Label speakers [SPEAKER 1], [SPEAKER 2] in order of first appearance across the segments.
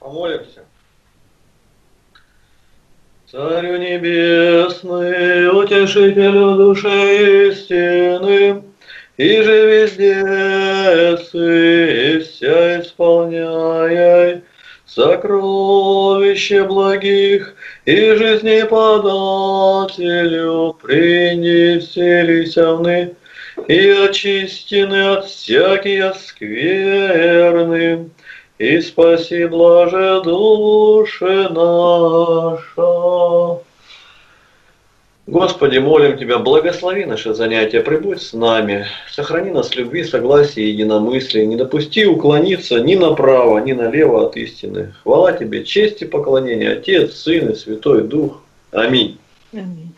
[SPEAKER 1] Помолимся. Царю небесный, утешителю души истины, и же везде сы, и вся исполняй сокровище благих, и жизни подателю принеселися вны, и очистены от всякие скверны, и спаси, блаже, души наша. Господи, молим Тебя, благослови наше занятие, прибудь с нами, сохрани нас в любви, согласии и единомыслии, не допусти уклониться ни направо, ни налево от истины. Хвала Тебе, честь и поклонение, Отец, Сын и Святой Дух. Аминь.
[SPEAKER 2] Аминь.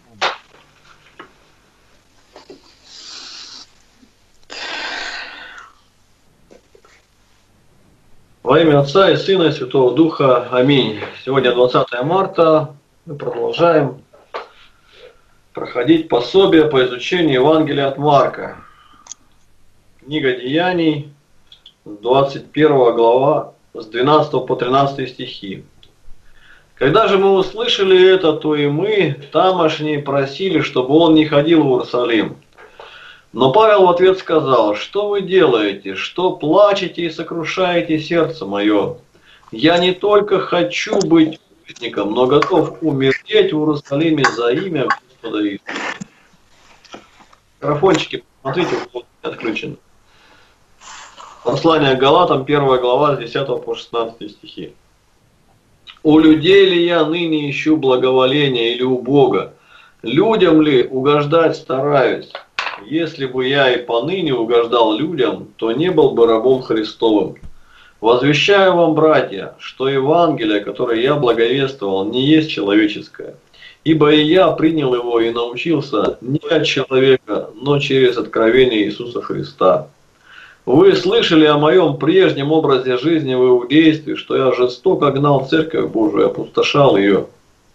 [SPEAKER 1] Во имя Отца и Сына и Святого Духа. Аминь. Сегодня 20 марта. Мы продолжаем проходить пособие по изучению Евангелия от Марка. Книга Деяний, 21 глава, с 12 по 13 стихи. Когда же мы услышали это, то и мы, тамошние, просили, чтобы он не ходил в Иерусалим. Но Павел в ответ сказал: что вы делаете, что плачете и сокрушаете сердце мое? Я не только хочу быть узником, но готов умереть в Иерусалиме за имя Господа Иисуса. Микрофончики, посмотрите, вот отключены. Послание к Галатам, 1 глава, с 10 по 16 стихи. У людей ли я ныне ищу благоволения или у Бога? Людям ли угождать стараюсь? Если бы я и поныне угождал людям, то не был бы рабом Христовым. Возвещаю вам, братья, что Евангелие, которое я благовествовал, не есть человеческое. Ибо и я принял его и научился не от человека, но через откровение Иисуса Христа. Вы слышали о моем прежнем образе жизни в иудействе, что я жестоко гнал церковь Божию и опустошал ее.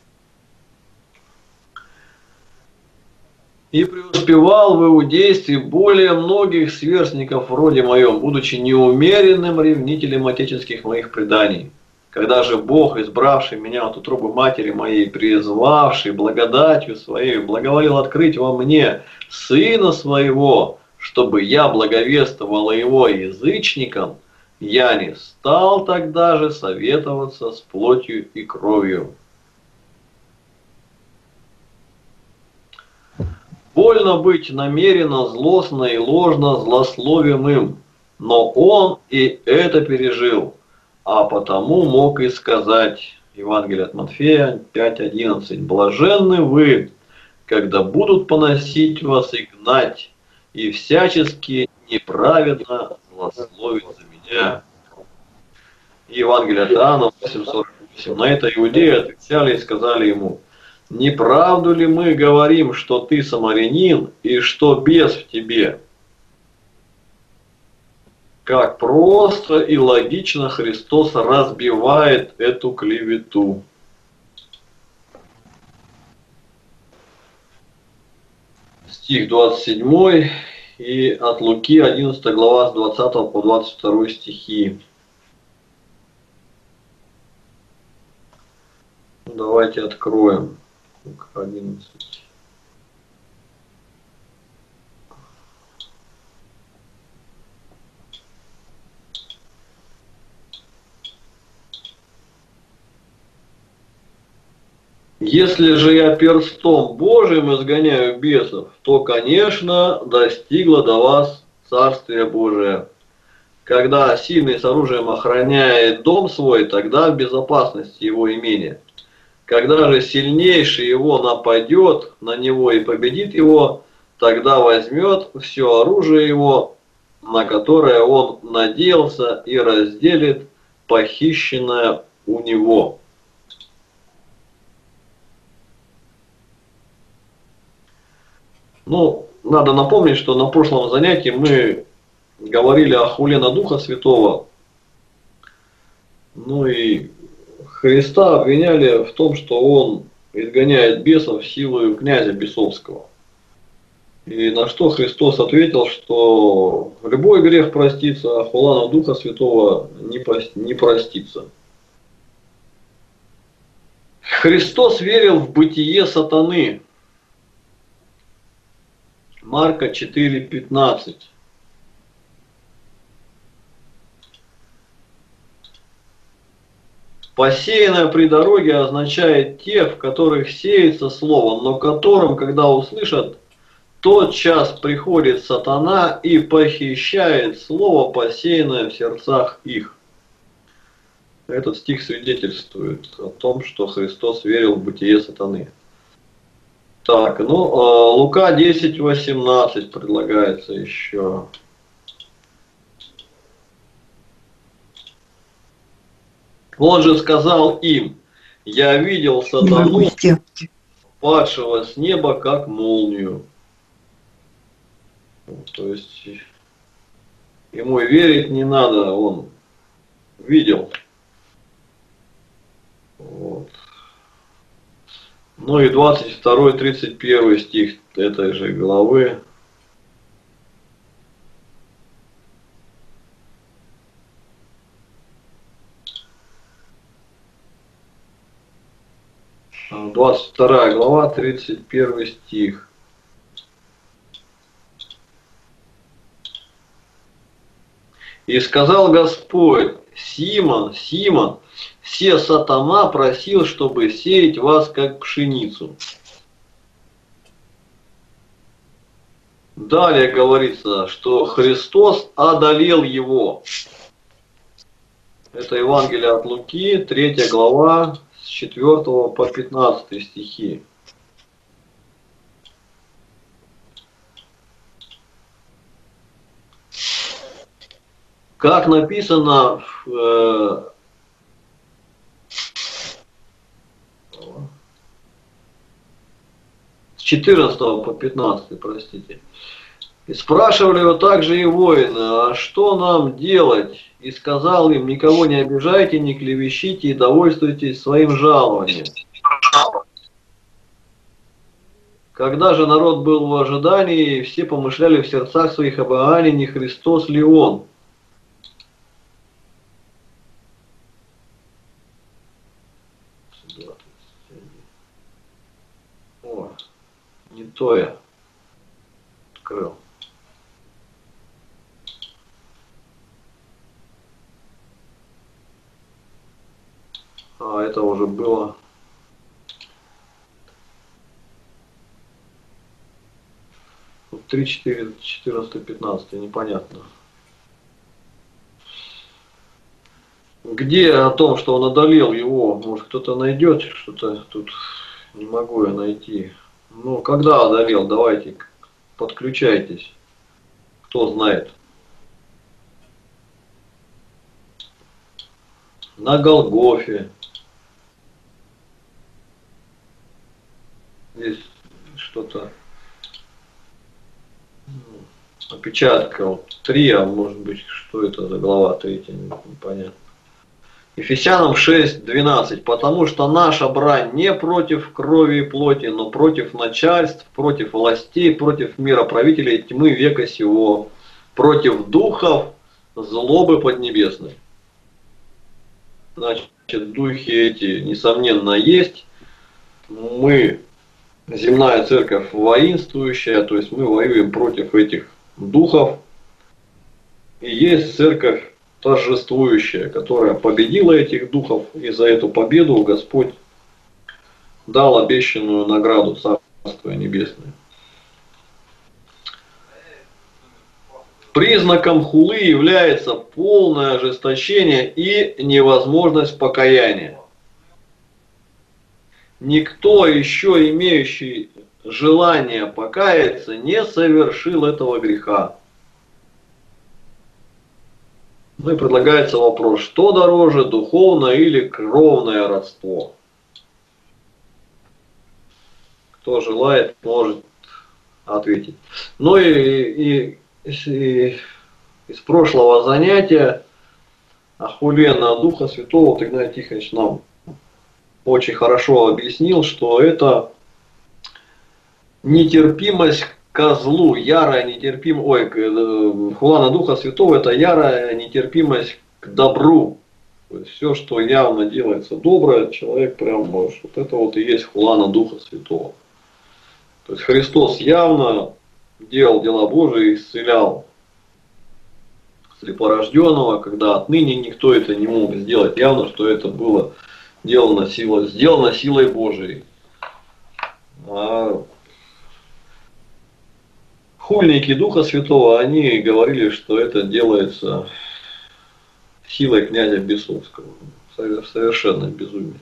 [SPEAKER 1] И преуспевал в иудействе более многих сверстников вроде моем, будучи неумеренным ревнителем отеческих моих преданий. Когда же Бог, избравший меня от утробы матери моей, призвавший благодатью своей, благоволил открыть во мне Сына Своего, чтобы я благовествовал Его язычникам, я не стал тогда же советоваться с плотью и кровью. Больно быть намеренно, злостно и ложно злословимым, но он и это пережил, а потому мог и сказать, Евангелие от Матфея 5:11, «Блаженны вы, когда будут поносить вас и гнать, и всячески неправедно злословить за меня». Евангелие от Иоанна 8:48. На это иудеи отвечали и сказали ему: «Не правду ли мы говорим, что ты самарянин и что бес в тебе?» Как просто и логично Христос разбивает эту клевету. Стих 27 и от Луки 11 глава с 20 по 22 стихи. Давайте откроем. 11. Если же я перстом Божиим изгоняю бесов, то, конечно, достигло до вас Царствие Божие. Когда сильный с оружием охраняет дом свой, тогда в безопасности его имения. Когда же сильнейший его нападет на него и победит его, тогда возьмет все оружие его, на которое он надеялся, и разделит похищенное у него. Надо напомнить, что на прошлом занятии мы говорили о хуле на Духа Святого. И Христа обвиняли в том, что он изгоняет бесов силою князя бесовского. И на что Христос ответил, что любой грех простится, а хула на Духа Святого не простится. Христос верил в бытие сатаны. Марка 4:15. Посеянное при дороге означает тех, в которых сеется слово, но которым, когда услышат, тот час приходит сатана и похищает слово, посеянное в сердцах их. Этот стих свидетельствует о том, что Христос верил в бытие сатаны. Так, Лука 10:18 предлагается еще. Он же сказал им: я видел сатану, падшего с неба, как молнию. То есть ему верить не надо, он видел. Вот. Ну и 22-31 стих этой же главы. А, 22 глава, 31 стих. И сказал Господь: Симон, Симон, се сатана просил, чтобы сеять вас, как пшеницу. Далее говорится, что Христос одолел его. Это Евангелие от Луки, 3 глава, с 4 по 15 стихи. Как написано с 14 по 15, простите. И спрашивали его также и воины: а что нам делать? И сказал им: никого не обижайте, не клевещите и довольствуйтесь своим жалованием. Когда же народ был в ожидании, все помышляли в сердцах своих: об Иоанне, не Христос ли он? О, не то я открыл. А, это уже было. Тут 3, 4, 14, 15, непонятно. Где о том, что он одолел его? Может, кто-то найдет? Что-то тут не могу я найти. Ну, когда одолел? Давайте, подключайтесь. Кто знает. На Голгофе. Здесь что-то. Опечатка 3, а может быть, что это за глава 3, непонятно. Ефесянам 6:12. Потому что наша брань не против крови и плоти, но против начальств, против властей, против мироправителей тьмы века сего, против духов злобы поднебесной. Значит, духи эти, несомненно, есть. Мы, земная церковь, воинствующая, то есть мы воюем против этих духов. И есть церковь торжествующая, которая победила этих духов, и за эту победу Господь дал обещанную награду Царства Небесное. Признаком хулы является полное ожесточение и невозможность покаяния. Никто, еще имеющий желание покаяться, не совершил этого греха. Ну и предлагается вопрос: что дороже, духовное или кровное родство? Кто желает, может ответить. Ну и из прошлого занятия о хуле на Духа Святого вот Игнатий Тихонович нам очень хорошо объяснил, что это нетерпимость ко злу, ярая нетерпимость, хула на Духа Святого — это ярая нетерпимость к добру. То есть все, что явно делается доброе, человек прям может. Вот это вот и есть хулана Духа Святого. То есть Христос явно делал дела Божии, исцелял слепорожденного, когда отныне никто это не мог сделать. Явно, что это было сделано силой Божией. А хульники Духа Святого, они говорили, что это делается силой князя Бесовского. Совершенно безумие.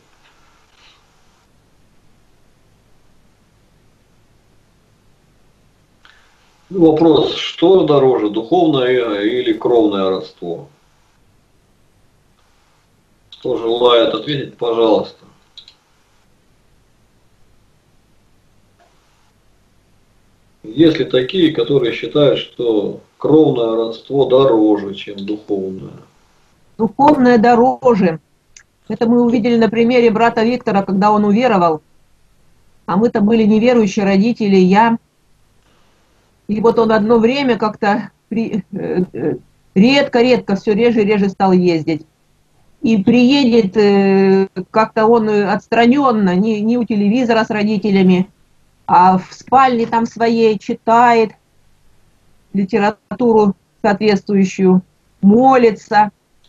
[SPEAKER 1] Вопрос, что дороже, духовное или кровное родство? Кто желает ответить, пожалуйста. Есть ли такие, которые считают, что кровное родство дороже, чем духовное?
[SPEAKER 2] Духовное дороже. Это мы увидели на примере брата Виктора, когда он уверовал. А мы-то были неверующие родители, я. И вот он одно время как-то редко, все реже и реже стал ездить. И приедет, как-то он отстраненно, не у телевизора с родителями, а в спальне там своей читает литературу соответствующую, молится.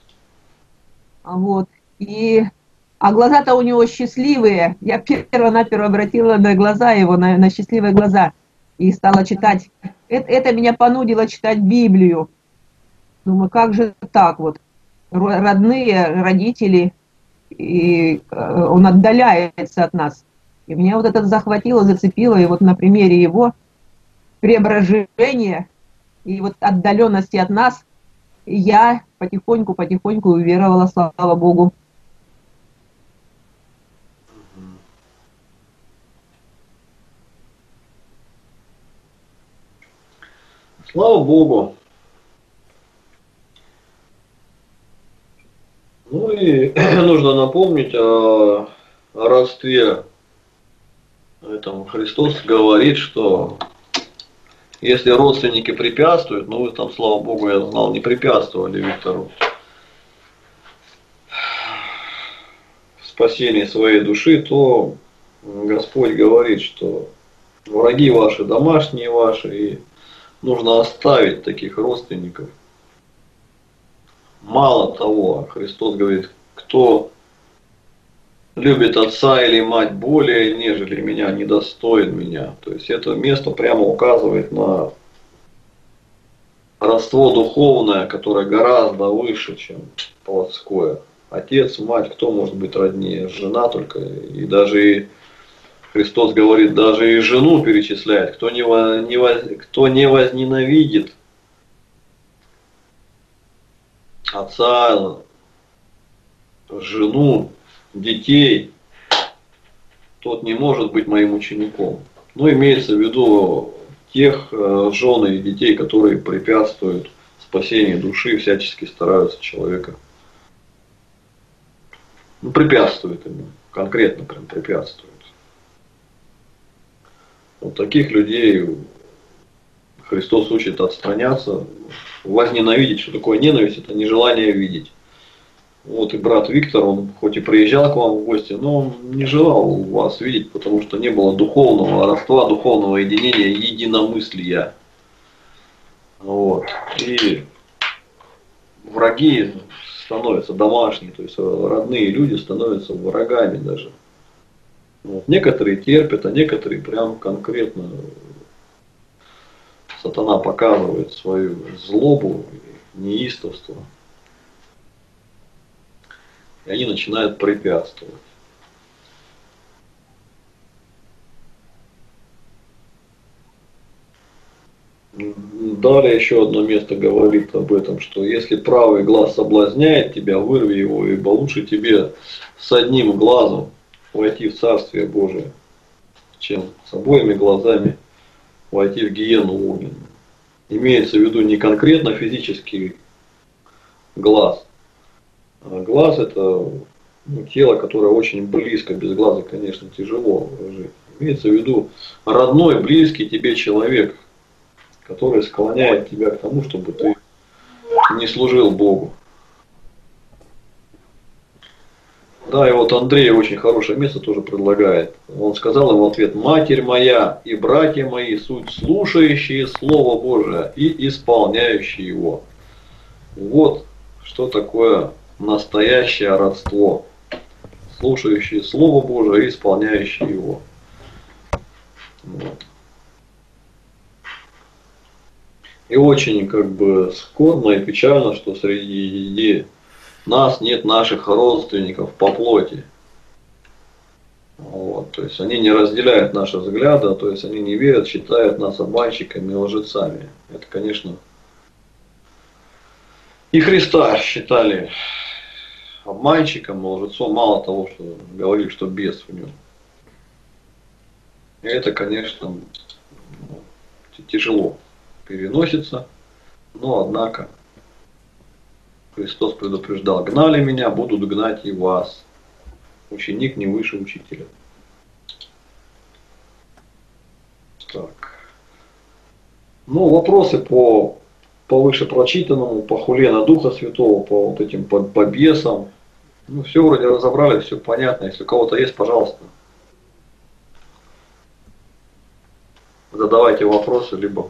[SPEAKER 2] Вот. А глаза-то у него счастливые. Я перво-наперво обратила на глаза его, на счастливые глаза. И стала читать. Это меня понудило читать Библию. Думаю, как же так вот? Родные, родители, и он отдаляется от нас. И меня вот это захватило, зацепило. И вот на примере его преображения и вот отдаленности от нас я потихоньку уверовала, слава Богу.
[SPEAKER 1] Слава Богу. Ну и нужно напомнить о родстве. Поэтому Христос говорит, что если родственники препятствуют, ну вы там, слава Богу, я знал, не препятствовали Виктору в спасении своей души, то Господь говорит, что враги ваши, домашние ваши, и нужно оставить таких родственников. Мало того, Христос говорит, кто любит отца или мать более, нежели меня, недостоин меня. То есть это место прямо указывает на родство духовное, которое гораздо выше, чем плотское. Отец, мать, кто может быть роднее? Жена только. И даже Христос говорит, даже и жену перечисляет. Кто не возненавидит отца, жену, детей, тот не может быть моим учеником. Но имеется в виду тех жен и детей, которые препятствуют спасению души, всячески стараются человека. Ну, препятствуют ему, конкретно прям препятствуют. Вот таких людей Христос учит отстраняться, возненавидеть. Что такое ненависть? Это нежелание видеть. Вот и брат Виктор, он хоть и приезжал к вам в гости, но он не желал вас видеть, потому что не было духовного родства, духовного единения, единомыслия. Вот. И враги становятся домашние, то есть родные люди становятся врагами даже. Вот. Некоторые терпят, а некоторые прям конкретно сатана показывает свою злобу, неистовство. И они начинают препятствовать. Далее еще одно место говорит об этом, что если правый глаз соблазняет тебя, вырви его, ибо лучше тебе с одним глазом войти в Царствие Божие, чем с обоими глазами войти в гиену огненную. Имеется в виду не конкретно физический глаз. А глаз это тело, которое очень близко, без глаза, конечно, тяжело жить. Имеется в виду родной, близкий тебе человек, который склоняет тебя к тому, чтобы ты не служил Богу. Да, и вот Андрей очень хорошее место тоже предлагает. Он сказал ему в ответ: «Матерь моя и братья мои суть слушающие Слово Божие и исполняющие его». Вот что такое настоящее родство. Слушающие Слово Божие и исполняющие его. Вот. И очень как бы скорбно и печально, что среди нас нет наших родственников по плоти. Вот, то есть они не разделяют наши взгляды, то есть они не верят, считают нас обманщиками и лжецами. Это, конечно, и Христа считали обманщиком и лжецом, мало того, что говорили, что бес в нем. И это, конечно, тяжело переносится, но однако Христос предупреждал: «Гнали меня, будут гнать и вас. Ученик не выше учителя». Так. Ну, вопросы по вышепрочитанному, по хуле на Духа Святого, по вот этим по бесам. Ну, все вроде разобрали, все понятно. Если у кого-то есть, пожалуйста, задавайте вопросы, либо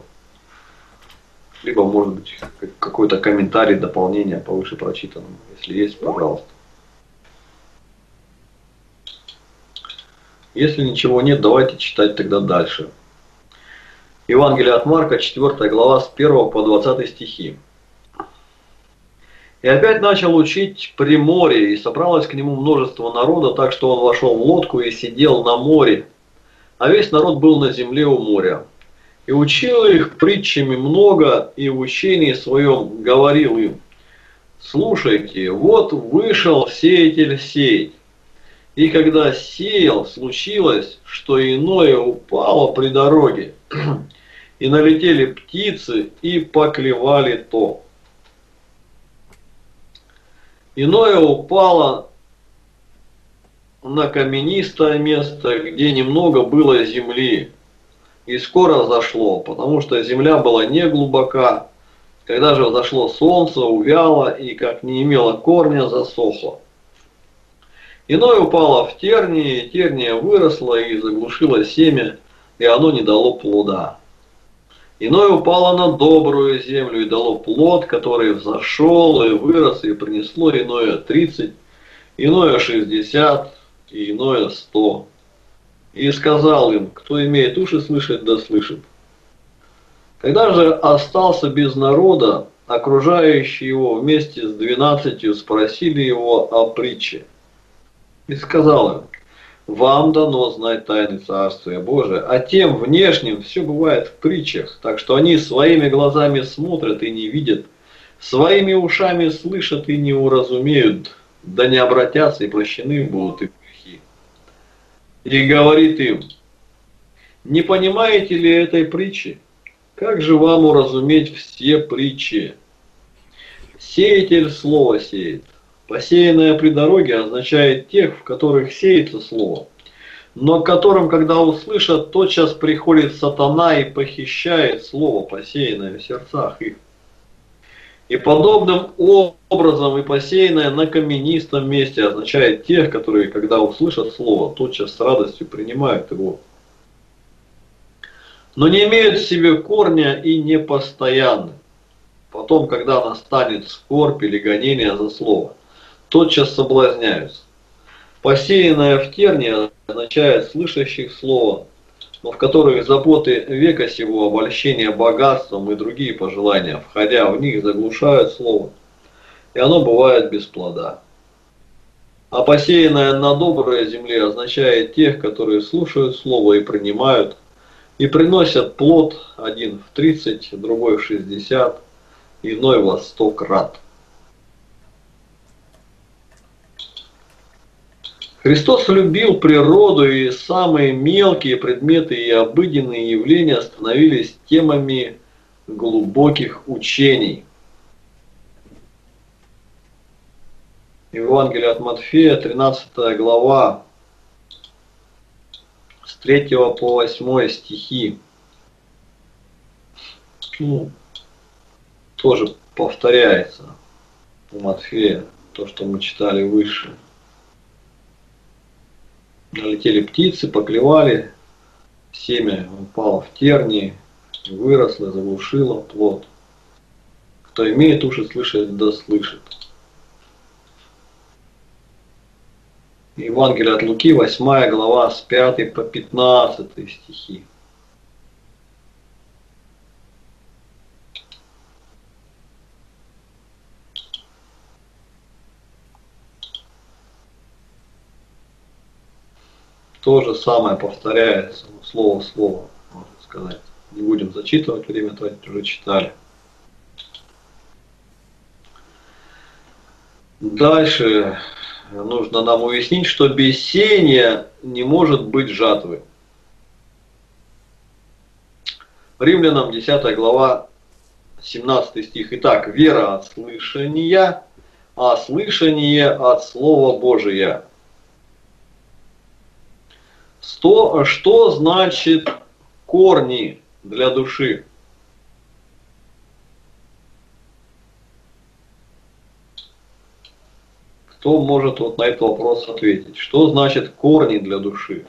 [SPEAKER 1] может быть какой-то комментарий, дополнение по вышепрочитанному. Если есть, пожалуйста. Если ничего нет, давайте читать тогда дальше. Евангелие от Марка, 4 глава, с 1 по 20 стихи. «И опять начал учить при море, и собралось к нему множество народа, так что он вошел в лодку и сидел на море, а весь народ был на земле у моря. И учил их притчами много, и в учении своем говорил им: слушайте, вот вышел сеятель сеять. И когда сеял, случилось, что иное упало при дороге, и налетели птицы, и поклевали то. Иное упало на каменистое место, где немного было земли, и скоро взошло, потому что земля была не глубока. Когда же взошло солнце, увяло, и как не имело корня, засохло. Иное упало в тернии, и терния выросла и заглушила семя, и оно не дало плода. Иное упало на добрую землю и дало плод, который взошел и вырос, и принесло иное 30, иное 60, и иное 100. И сказал им: кто имеет уши слышать, да слышит. Когда же остался без народа, окружающие его вместе с 12 спросили его о притче. И сказал им: вам дано знать тайны Царствия Божия, а тем внешним все бывает в притчах, так что они своими глазами смотрят и не видят, своими ушами слышат и не уразумеют, да не обратятся, и прощены будут их грехи. И говорит им: не понимаете ли этой притчи? Как же вам уразуметь все притчи? Сеятель слово сеет. Посеянное при дороге означает тех, в которых сеется слово, но к которым, когда услышат, тотчас приходит сатана и похищает слово, посеянное в сердцах их. И подобным образом и посеянное на каменистом месте означает тех, которые, когда услышат слово, тотчас с радостью принимают его, но не имеют в себе корня и не постоянны. Потом, когда настанет скорбь или гонение за слово, тотчас соблазняются. Посеянное в тернии означает слышащих слово, но в которых заботы века сего, обольщение богатством и другие пожелания, входя в них, заглушают слово, и оно бывает без плода. А посеянное на доброй земле означает тех, которые слушают слово и принимают, и приносят плод, один в 30, другой в 60, иной во 100 крат. Христос любил природу, и самые мелкие предметы и обыденные явления становились темами глубоких учений. Евангелие от Матфея, 13 глава, с 3 по 8 стихи. Тоже повторяется у Матфея то, что мы читали выше. Налетели птицы, поклевали, семя упало в тернии, выросло, заглушило плод. Кто имеет уши слышать, да слышит. Евангелие от Луки, 8 глава, с 5 по 15 стихи. То же самое повторяется, слово в слово, можно сказать. Не будем зачитывать, время тратить, уже читали. Дальше нужно нам уяснить, что без сеяния не может быть жатвы. Римлянам 10 глава, 17 стих. Итак, вера от слышания, а слышание от Слова Божия. Что значит корни для души? Кто может вот на этот вопрос ответить? Что значит корни для души?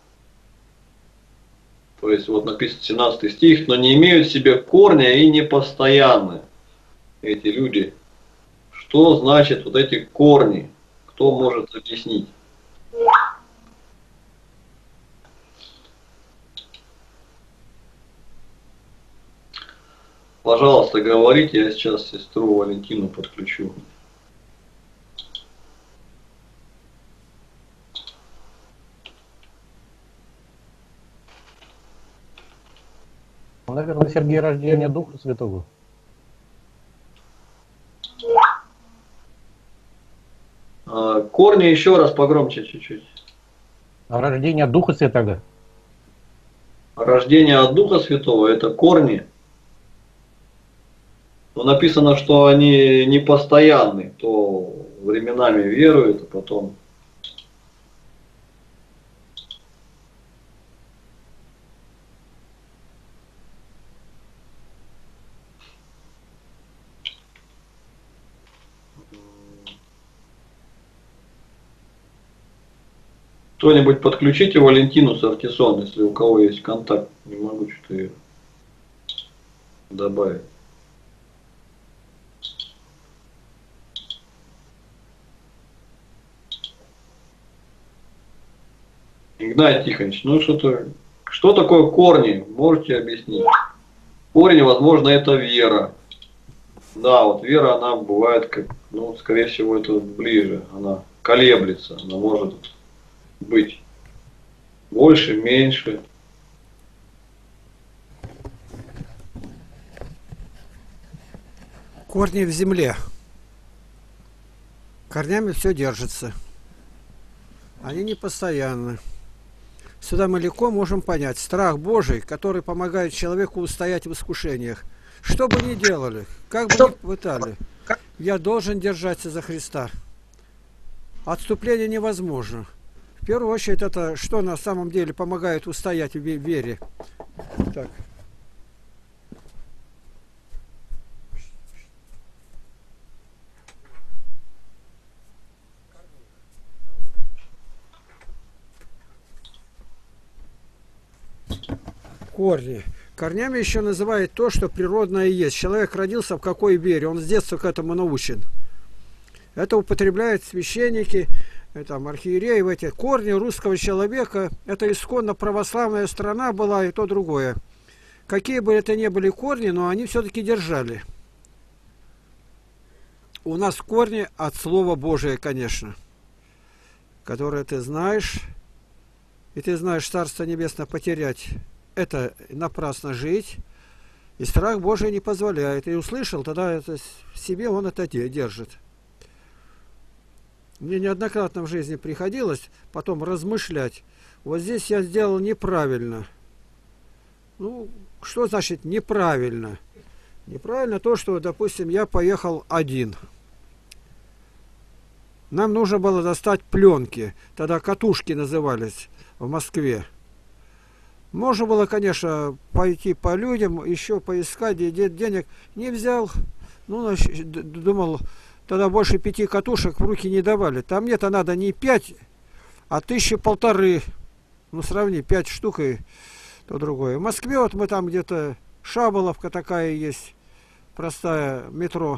[SPEAKER 1] То есть вот написано 17 стих, но не имеют в себе корня и не постоянны эти люди. Что значит вот эти корни? Кто может объяснить? Пожалуйста, говорите, я сейчас сестру Валентину подключу.
[SPEAKER 3] Наверное, Сергей, рождение Духа Святого.
[SPEAKER 1] Корни еще раз погромче чуть-чуть.
[SPEAKER 3] Рождение Духа Святого.
[SPEAKER 1] Рождение от Духа Святого – это корни. Но написано, что они не постоянны, то временами веруют, а потом... Кто-нибудь подключите Валентину Сартисон, если у кого есть контакт. Не могу что-то ее добавить. Игнатий Тихонович, ну что такое корни? Можете объяснить? Корень, возможно, это вера. Да, вот вера, она бывает, как, ну, скорее всего, это ближе. Она колеблется, она может быть больше, меньше.
[SPEAKER 4] Корни в земле. Корнями все держится. Они не постоянны. Сюда мы легко можем понять страх Божий, который помогает человеку устоять в искушениях. Что бы ни делали, как бы ни пытали, я должен держаться за Христа. Отступление невозможно. В первую очередь, это что на самом деле помогает устоять в вере. Так. Корни. Корнями еще называют то, что природное есть. Человек родился в какой вере, он с детства к этому научен. Это употребляют священники, там, архиереи в эти корни русского человека. Это исконно православная страна была и то другое. Какие бы это ни были корни, но они все-таки держали. У нас корни от Слова Божия, конечно, которое ты знаешь, и ты знаешь Царство Небесное потерять. Это напрасно жить, и страх Божий не позволяет. И услышал, тогда это в себе он это держит. Мне неоднократно в жизни приходилось потом размышлять. Вот здесь я сделал неправильно. Ну, что значит неправильно? Неправильно то, что, допустим, я поехал один. Нам нужно было достать пленки. Тогда катушки назывались в Москве. Можно было, конечно, пойти по людям, еще поискать, денег не взял. Ну, думал, тогда больше 5 катушек в руки не давали. Там мне-то надо не 5, а 1000–1500. Ну, сравни, 5 штук и то другое. В Москве вот мы там где-то, Шаболовка такая есть, простая, метро.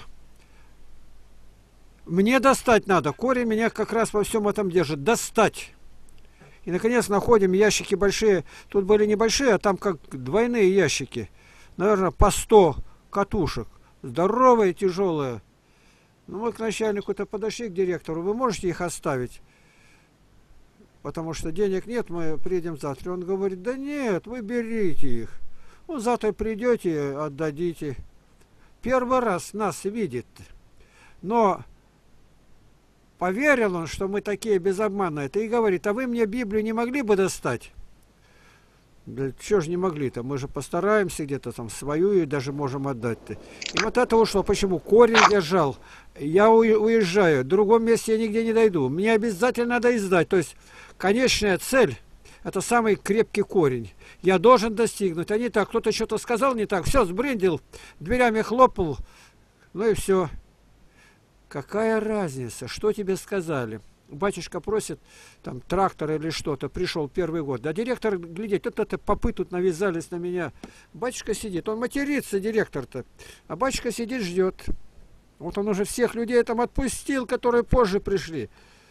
[SPEAKER 4] Мне достать надо. Корень меня как раз во всем этом держит. Достать. И, наконец, находим ящики большие. Тут были небольшие, а там как двойные ящики. Наверное, по 100 катушек. Здоровые, тяжелые. Ну, мы к начальнику-то подошли, к директору. Вы можете их оставить? Потому что денег нет, мы приедем завтра. Он говорит, да нет, вы берите их. Ну, завтра придете, отдадите. Первый раз нас видит. Но поверил он, что мы такие безобманные. И говорит, а вы мне Библию не могли бы достать? Да что ж не могли-то? Мы же постараемся где-то там свою и даже можем отдать-то. И вот это ушло. Почему? Корень держал. Я уезжаю. В другом месте я нигде не дойду. Мне обязательно надо издать. То есть конечная цель – это самый крепкий корень. Я должен достигнуть. А не так. Кто-то что-то сказал не так. Все, сбрендил, дверями хлопал. Ну и все. Какая разница? Что тебе сказали? Батюшка просит там трактор или что-то, пришел первый год. А директор, глядеть, это попы тут навязались на меня. Батюшка сидит, он матерится, директор-то. А батюшка сидит, ждет. Вот он уже всех людей там отпустил, которые позже пришли.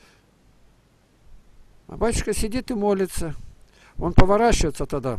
[SPEAKER 4] А батюшка сидит и молится. Он поворачивается тогда.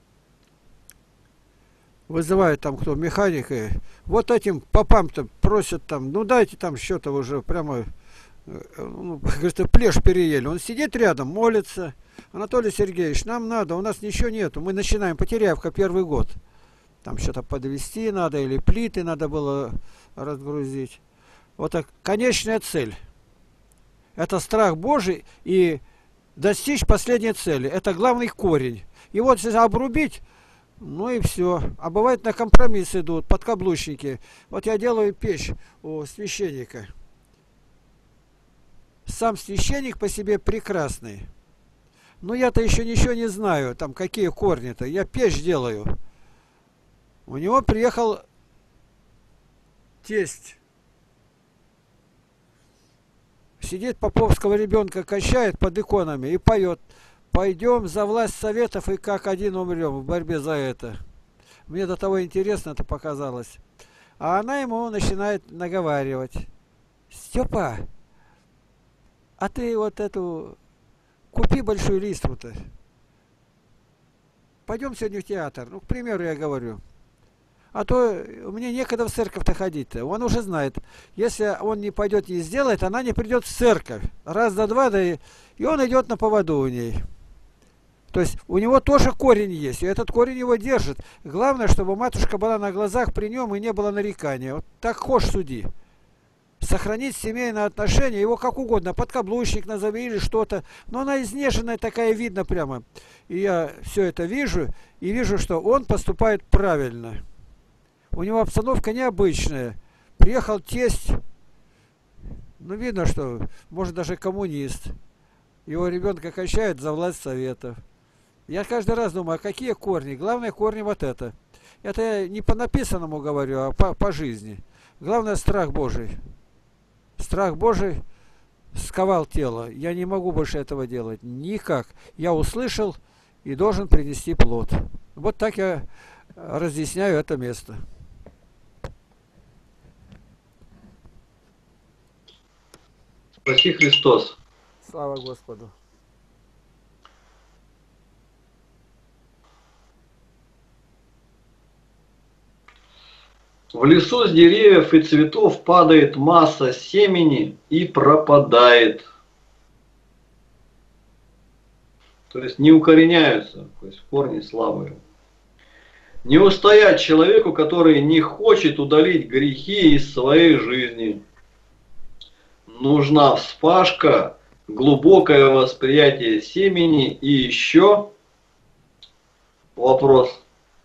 [SPEAKER 4] Вызывает там кто, механика. Вот этим попам-то просят там, ну дайте там что-то уже прямо... Ну, говорит, плешь переели. Он сидит рядом, молится. Анатолий Сергеевич, нам надо, у нас ничего нету. Мы начинаем, Потеряевка, первый год. Там что-то подвести надо, или плиты надо было разгрузить. Вот так, конечная цель. Это страх Божий и достичь последней цели. Это главный корень. И вот если обрубить, ну и все. А бывает на компромисс идут, подкаблучники. Вот я делаю печь у священника. Сам священник по себе прекрасный. Но я-то еще ничего не знаю, там какие корни-то. Я печь делаю. У него приехал тесть. Сидит, поповского ребенка качает под иконами и поет. Пойдем за власть советов и как один умрем в борьбе за это. Мне до того интересно это показалось. А она ему начинает наговаривать. Степа, а ты вот эту, купи большую листву-то. Пойдем сегодня в театр. Ну, к примеру, я говорю. А то мне некогда в церковь-то ходить-то. Он уже знает. Если он не пойдет и сделает, она не придет в церковь. Раз за два, да и он идет на поводу у ней. То есть у него тоже корень есть, и этот корень его держит. Главное, чтобы матушка была на глазах при нем и не было нарекания. Вот так хошь суди. Сохранить семейные отношения, его как угодно, подкаблучник назови или что-то. Но она изнеженная такая, видно прямо. И я все это вижу, и вижу, что он поступает правильно. У него обстановка необычная. Приехал тесть, ну видно, что может даже коммунист. Его ребенка качает за власть советов. Я каждый раз думаю, а какие корни? Главное корни вот это. Это я не по написанному говорю, а по жизни. Главное страх Божий. Страх Божий сковал тело. Я не могу больше этого делать. Никак. Я услышал и должен принести плод. Вот так я разъясняю это место.
[SPEAKER 1] Спаси Христос.
[SPEAKER 4] Слава Господу.
[SPEAKER 1] В лесу с деревьев и цветов падает масса семени и пропадает. То есть не укореняются, то есть корни слабые. Не устоять человеку, который не хочет удалить грехи из своей жизни. Нужна вспашка, глубокое восприятие семени и еще вопрос.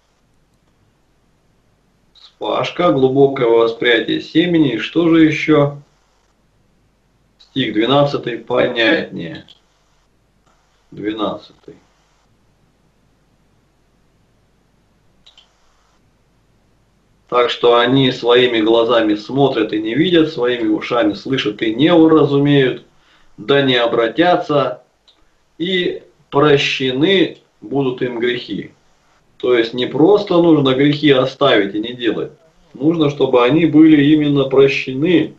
[SPEAKER 1] Вспашка, глубокое восприятие семени. Что же еще? Стих 12 понятнее. 12. Так что они своими глазами смотрят и не видят, своими ушами слышат и не уразумеют, да не обратятся, и прощены будут им грехи. То есть не просто нужно грехи оставить и не делать. Нужно, чтобы они были именно прощены.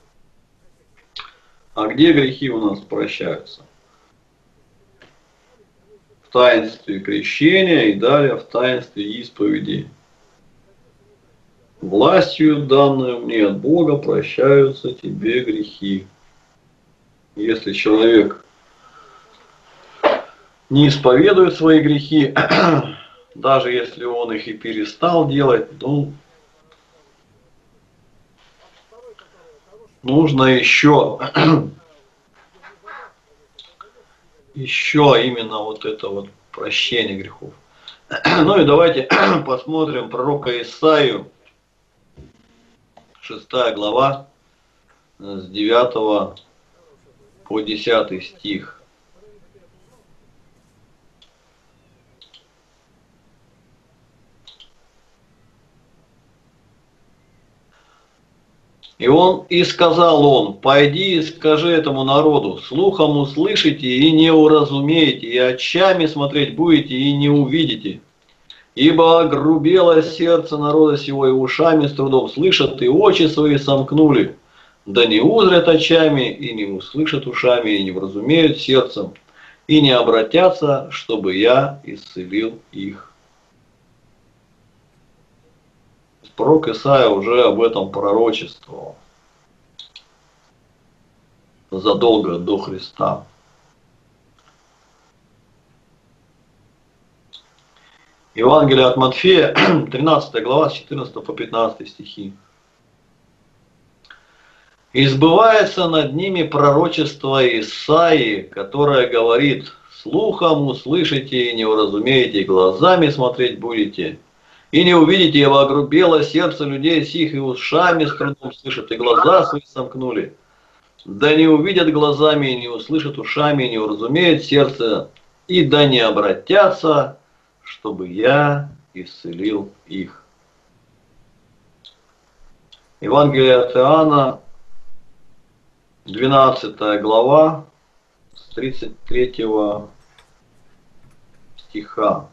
[SPEAKER 1] А где грехи у нас прощаются? В таинстве крещения и далее в таинстве исповеди. Властью, данную мне от Бога, прощаются тебе грехи. Если человек не исповедует свои грехи, даже если он их и перестал делать, ну, нужно еще именно вот это вот прощение грехов. Ну и давайте посмотрим пророка Исаию, 6 глава, с 9 по 10 стих. И сказал он: пойди и скажи этому народу, слухом услышите и не уразумеете, и очами смотреть будете и не увидите. Ибо огрубело сердце народа сего, и ушами с трудом слышат, и очи свои сомкнули. Да не узрят очами, и не услышат ушами, и не вразумеют сердцем, и не обратятся, чтобы я исцелил их. Пророк Исаия уже об этом пророчествовал задолго до Христа. Евангелие от Матфея, 13 глава, с 14 по 15 стихи. «И сбывается над ними пророчество Исаии, которое говорит: слухом услышите и не уразумеете, глазами смотреть будете, и не увидите, ибо огрубело сердце людей сих, и ушами с трудом слышат, и глаза свои сомкнули. Да не увидят глазами, и не услышат ушами, и не уразумеют сердце, и да не обратятся, чтобы я исцелил их». Евангелие от Иоанна, 12 глава, с 33 стиха.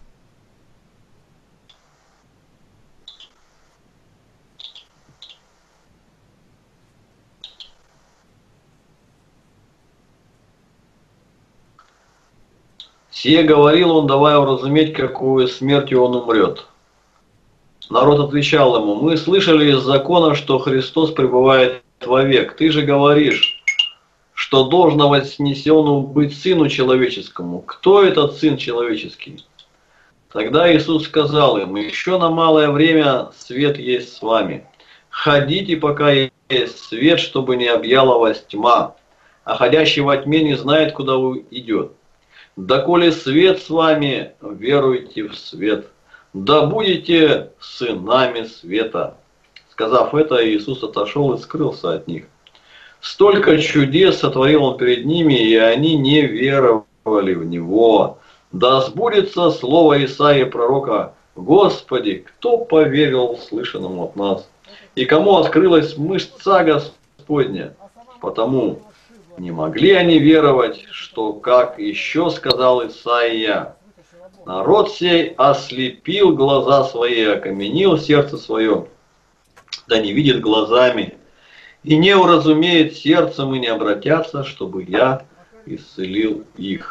[SPEAKER 1] «Сие говорил он, давая уразуметь, какую смертью он умрет. Народ отвечал ему: мы слышали из закона, что Христос пребывает вовек. Ты же говоришь, что должно вознесенному быть Сыну Человеческому. Кто этот Сын Человеческий?» Тогда Иисус сказал им: еще на малое время свет есть с вами. Ходите, пока есть свет, чтобы не объяла вас тьма. А ходящий во тьме не знает, куда идет. Доколе свет с вами, веруйте в свет. Да будете сынами света. Сказав это, Иисус отошел и скрылся от них. Столько чудес сотворил он перед ними, и они не веровали в него. Да сбудется слово Исаии пророка: Господи, кто поверил слышанному от нас? И кому открылась мышца Господня? Потому не могли они веровать, что, как еще сказал Исаия: народ сей ослепил глаза свои, окаменил сердце свое, да не видит глазами, и не уразумеет сердцем, и не обратятся, чтобы я исцелил их.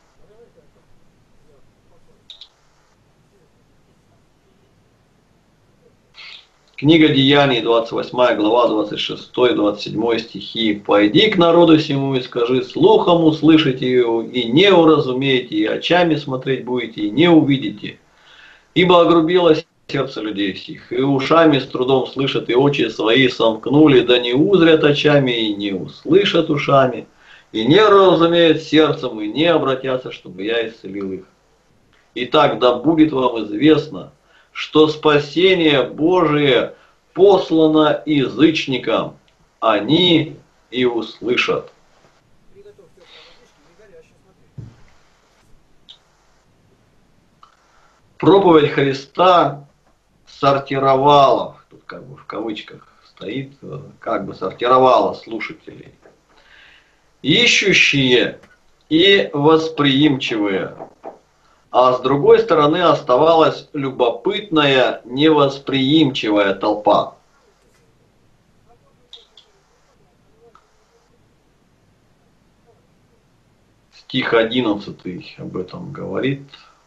[SPEAKER 1] Книга Деяний, 28 глава, 26-27 стихи. «Пойди к народу сему и скажи: слухом услышите его, и не уразумеете, и очами смотреть будете, и не увидите. Ибо огрубело сердце людей сих, и ушами с трудом слышат, и очи свои сомкнули, да не узрят очами, и не услышат ушами, и не разумеют сердцем, и не обратятся, чтобы я исцелил их. Итак, да будет вам известно, что спасение Божие послано язычникам, они и услышат». Проповедь Христа сортировала, тут как бы в кавычках стоит, как бы сортировала слушателей. Ищущие и восприимчивые, а с другой стороны оставалась любопытная, невосприимчивая толпа. Стих 11 об этом говорит.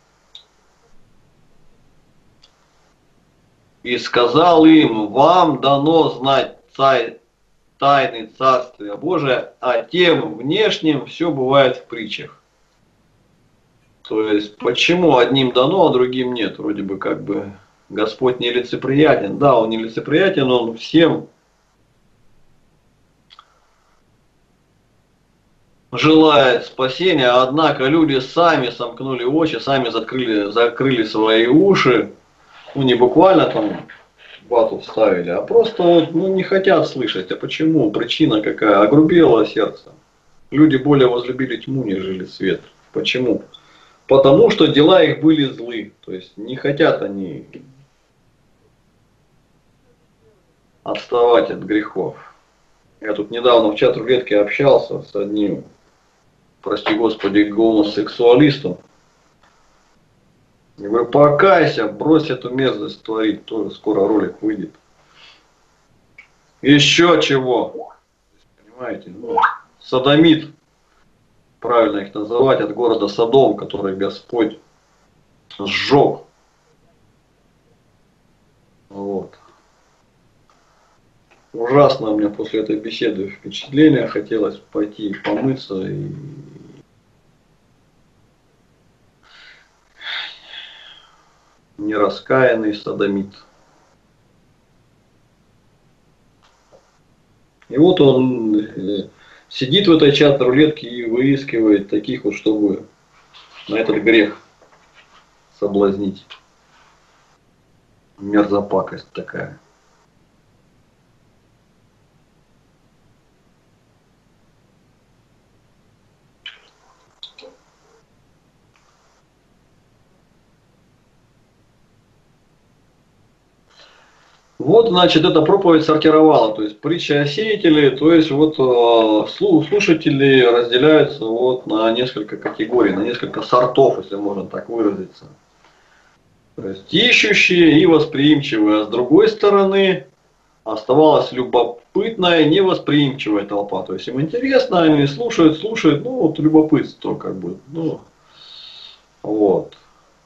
[SPEAKER 1] И сказал им: вам дано знать тайны Царствия Божия, а тем внешним все бывает в притчах. То есть, почему одним дано, а другим нет? Вроде бы как бы Господь нелицеприятен. Да, Он нелицеприятен, Он всем желает спасения, однако люди сами сомкнули очи, сами закрыли свои уши. Ну, не буквально там вату вставили, а просто вот, не хотят слышать. А почему? Причина какая? Огрубело сердце. Люди более возлюбили тьму, нежели свет. Почему? Потому что дела их были злы. То есть не хотят они отставать от грехов. Я тут недавно в чат-рулетке общался с одним, прости господи, гомосексуалистом. Я говорю: покайся, брось эту мерзость творить, тоже скоро ролик выйдет. Еще чего? Понимаете? Ну, содомит, правильно их называть, от города Содом, который Господь сжег. Вот. Ужасно у меня после этой беседы впечатление, хотелось пойти помыться и нераскаянный содомит. И вот он сидит в этой чат-рулетке и выискивает таких вот, чтобы на этот грех соблазнить. Мерзопакость такая. Вот, значит, эта проповедь сортировала, то есть притча о сеятеле, то есть вот слушатели разделяются вот на несколько категорий, на несколько сортов, если можно так выразиться. То есть ищущие и восприимчивые, а с другой стороны оставалась любопытная, невосприимчивая толпа. То есть им интересно, они слушают, ну вот любопытство как бы, ну вот.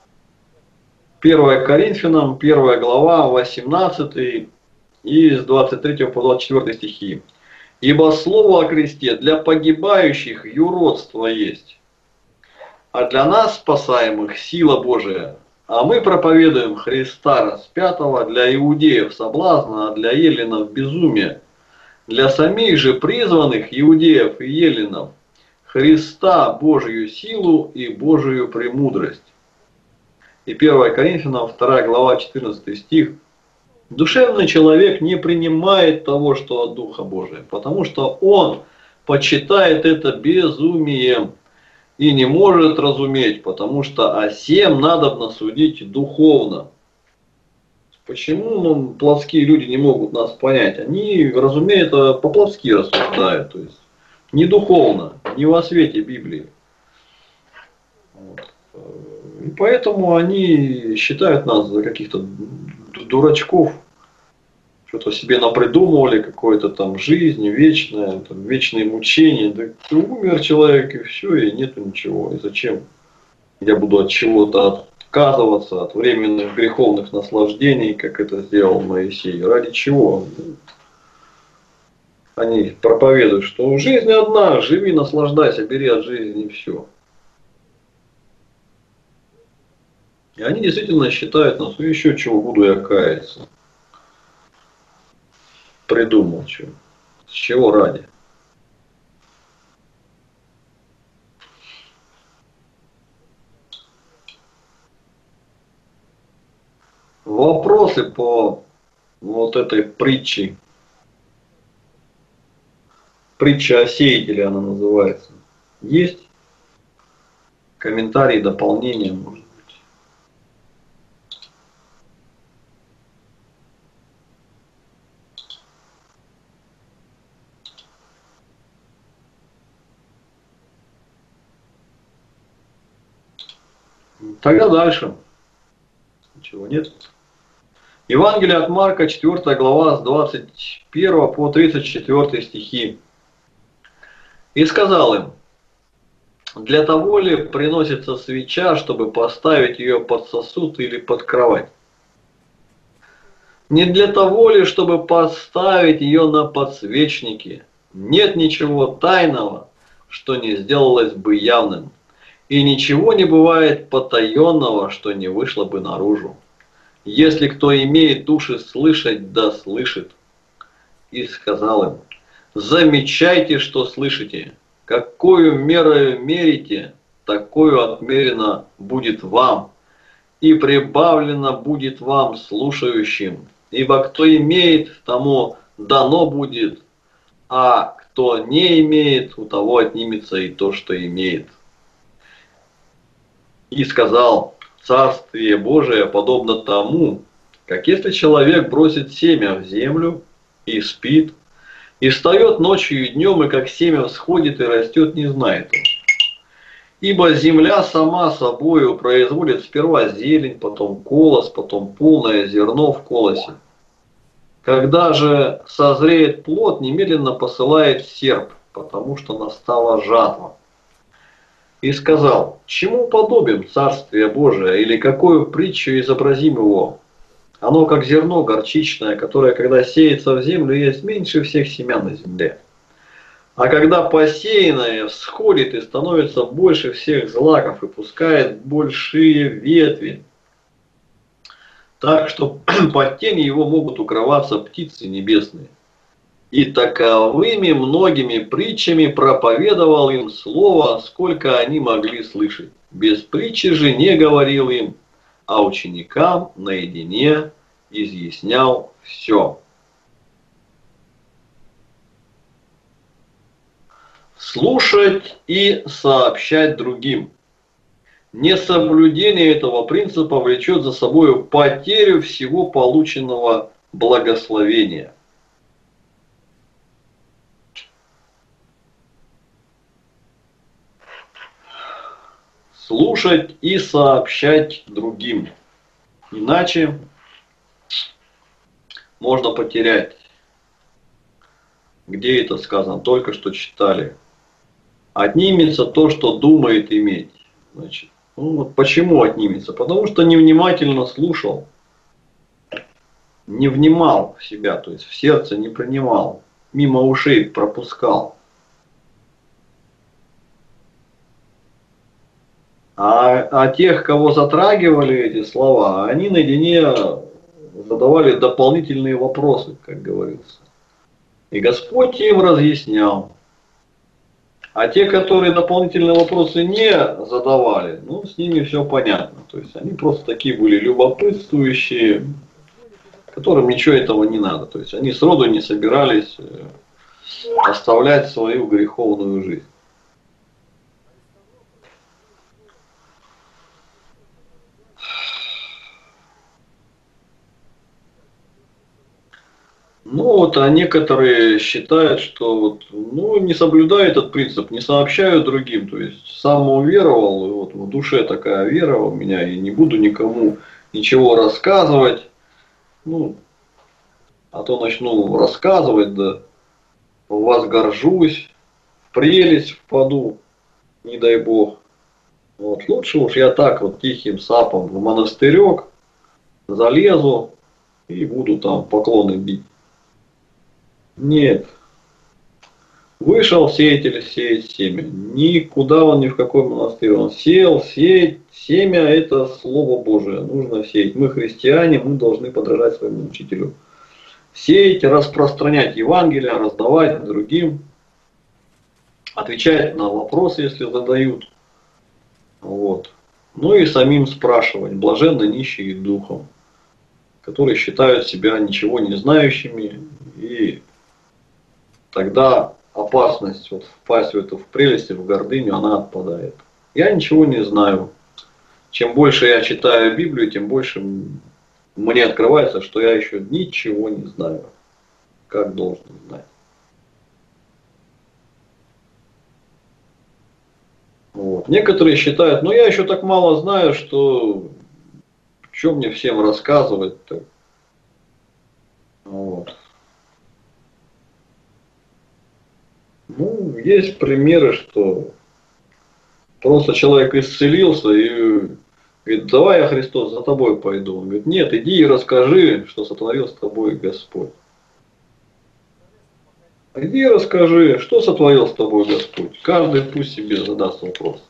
[SPEAKER 1] 1 Коринфянам, 1 глава, 18 и с 23 по 24 стихи. Ибо слово о кресте для погибающих юродство есть, а для нас, спасаемых, сила Божия. А мы проповедуем Христа распятого для иудеев соблазна, а для еллинов безумие. Для самих же призванных иудеев и еллинов Христа Божию силу и Божию премудрость. И 1 Коринфянам 2 глава 14 стих. Душевный человек не принимает того, что от Духа Божия, потому что он почитает это безумием и не может разуметь, потому что о сем надобно судить духовно. Почему плотские люди не могут нас понять? Они, разумеют, по-плотски рассуждают, то есть не духовно, не во свете Библии. Вот. И поэтому они считают нас за каких-то дурачков, что-то себе напридумывали, какое-то там жизнь вечная, там, вечные мучения. Да умер человек и все, и нету ничего. И зачем я буду от чего-то отказываться, от временных греховных наслаждений, как это сделал Моисей? Ради чего? Они проповедуют, что жизнь одна, живи, наслаждайся, бери от жизни и все. И они действительно считают нас, еще чего буду я каяться. Придумал чего. С чего ради? Вопросы по вот этой притче. Притча о сеятеле она называется. Есть? Комментарии, дополнения, может быть. Тогда дальше. Ничего нет. Евангелие от Марка, 4 глава, с 21 по 34 стихи. «И сказал им: для того ли приносится свеча, чтобы поставить ее под сосуд или под кровать? Не для того ли, чтобы поставить ее на подсвечнике? Нет ничего тайного, что не сделалось бы явным, и ничего не бывает потаенного, что не вышло бы наружу. Если кто имеет уши слышать, да слышит». И сказал им: замечайте, что слышите. Какую мерою мерите, такую отмерено будет вам, и прибавлено будет вам слушающим. Ибо кто имеет, тому дано будет, а кто не имеет, у того отнимется и то, что имеет. И сказал: Царствие Божие подобно тому, как если человек бросит семя в землю и спит, и встает ночью и днем, и как семя всходит и растет, не знает он. Ибо земля сама собою производит сперва зелень, потом колос, потом полное зерно в колосе. Когда же созреет плод, немедленно посылает серп, потому что настала жатва. И сказал: чему подобим Царствие Божие, или какую притчу изобразим его? Оно как зерно горчичное, которое, когда сеется в землю, есть меньше всех семян на земле. А когда посеянное всходит и становится больше всех злаков и пускает большие ветви, так что под тени его могут укрываться птицы небесные. И таковыми многими притчами проповедовал им слово, сколько они могли слышать. Без притчи же не говорил им, а ученикам наедине изъяснял все. Слушать и сообщать другим. Несоблюдение этого принципа влечет за собой потерю всего полученного благословения. Слушать и сообщать другим. Иначе можно потерять. Где это сказано? Только что читали. Отнимется то, что думает иметь. Значит, вот почему отнимется? Потому что невнимательно слушал. Не внимал в себя, то есть в сердце не принимал. Мимо ушей пропускал. А тех, кого затрагивали эти слова, они наедине задавали дополнительные вопросы, как говорится. И Господь им разъяснял. А те, которые дополнительные вопросы не задавали, ну, с ними все понятно. То есть они просто такие были любопытствующие, которым ничего этого не надо. То есть они сроду не собирались оставлять свою греховную жизнь. Ну вот, а некоторые считают, что вот, ну, не соблюдаю этот принцип, не сообщаю другим, то есть сам уверовал, и вот в душе такая вера у меня, и не буду никому ничего рассказывать, ну, а то начну рассказывать, да, у вас горжусь, в прелесть впаду, не дай бог. Вот, лучше уж я так вот тихим сапом в монастырек залезу и буду там поклоны бить. Нет. Вышел сеятель сеять семя. Никуда он ни в какой монастырь. Он сеял, сеять. Семя — это Слово Божие. Нужно сеять. Мы христиане, мы должны подражать своему учителю. Сеять, распространять Евангелие, раздавать другим. Отвечать на вопросы, если задают. Вот. Ну и самим спрашивать. Блаженны нищие духом, которые считают себя ничего не знающими, и тогда опасность вот впасть в эту в прелесть, в гордыню, она отпадает. Я ничего не знаю. Чем больше я читаю Библию, тем больше мне открывается, что я еще ничего не знаю, как должен знать. Вот. Некоторые считают, ну я еще так мало знаю, что что мне всем рассказывать-то. Вот. Ну, есть примеры, что просто человек исцелился и говорит, давай я, Христос, за тобой пойду. Он говорит, нет, иди и расскажи, что сотворил с тобой Господь. Иди и расскажи, что сотворил с тобой Господь. Каждый пусть себе задаст вопрос.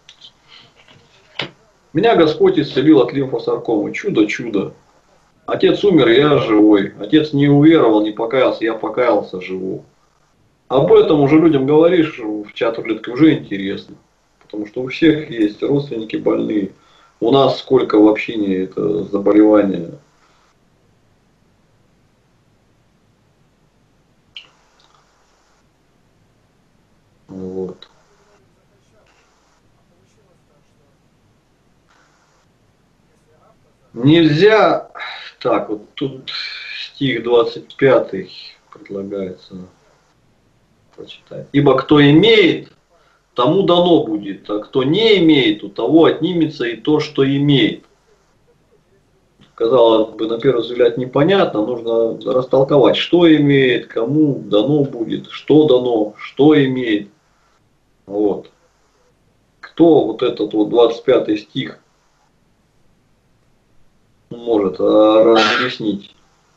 [SPEAKER 1] Меня Господь исцелил от лимфосаркомы. Чудо, чудо. Отец умер, я живой. Отец не уверовал, не покаялся, я покаялся, живу. Об этом уже людям говоришь в чатах, уже интересно. Потому что у всех есть родственники больные. У нас сколько в общине это заболевание. Вот. Нельзя, так вот тут стих 25 предлагается прочитать. Ибо кто имеет, тому дано будет, а кто не имеет, у того отнимется и то, что имеет. Казалось бы, на первый взгляд непонятно, нужно растолковать, что имеет, кому дано будет, что имеет. Вот. Кто вот этот вот 25 стих может разъяснить?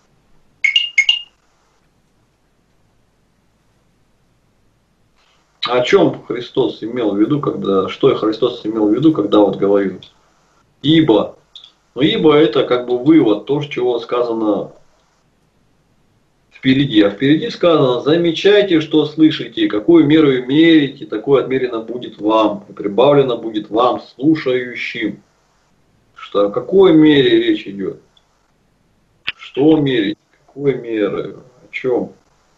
[SPEAKER 1] О чем Христос имел в виду, когда, что Христос имел в виду, когда вот говорил? Ибо. Но ибо это как бы вывод, то, чего сказано впереди. А впереди сказано, замечайте, что слышите, какую меру мерите, такое отмерено будет вам, и прибавлено будет вам, слушающим. Что, о какой мере речь идет? Что мерить? Какой меры? О чем?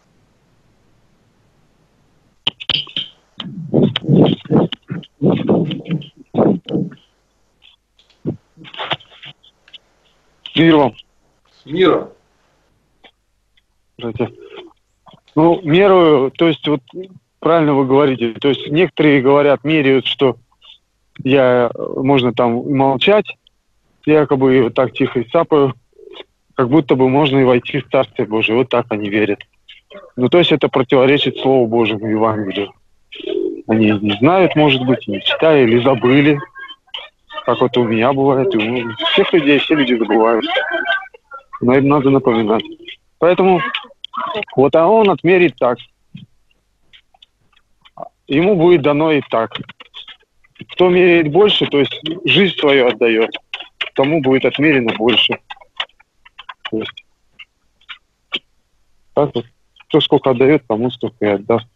[SPEAKER 5] Мир вам.
[SPEAKER 1] С миром.
[SPEAKER 5] Здравствуйте. Ну, меру, то есть, вот правильно вы говорите, то есть некоторые говорят, меряют, что можно там молчать, якобы вот так тихо и сапаю, как будто бы можно и войти в Царствие Божие. Вот так они верят. Ну, то есть это противоречит Слову Божьему, Евангелию. Они не знают, может быть, не читали или забыли. Как вот у меня бывает, и у всех людей, все люди забывают. Но им надо напоминать. Поэтому вот он отмерит так. Ему будет дано и так. Кто меряет больше, то есть жизнь свою отдает, тому будет отмерено больше. То есть, так вот, кто сколько отдает, тому столько и отдаст.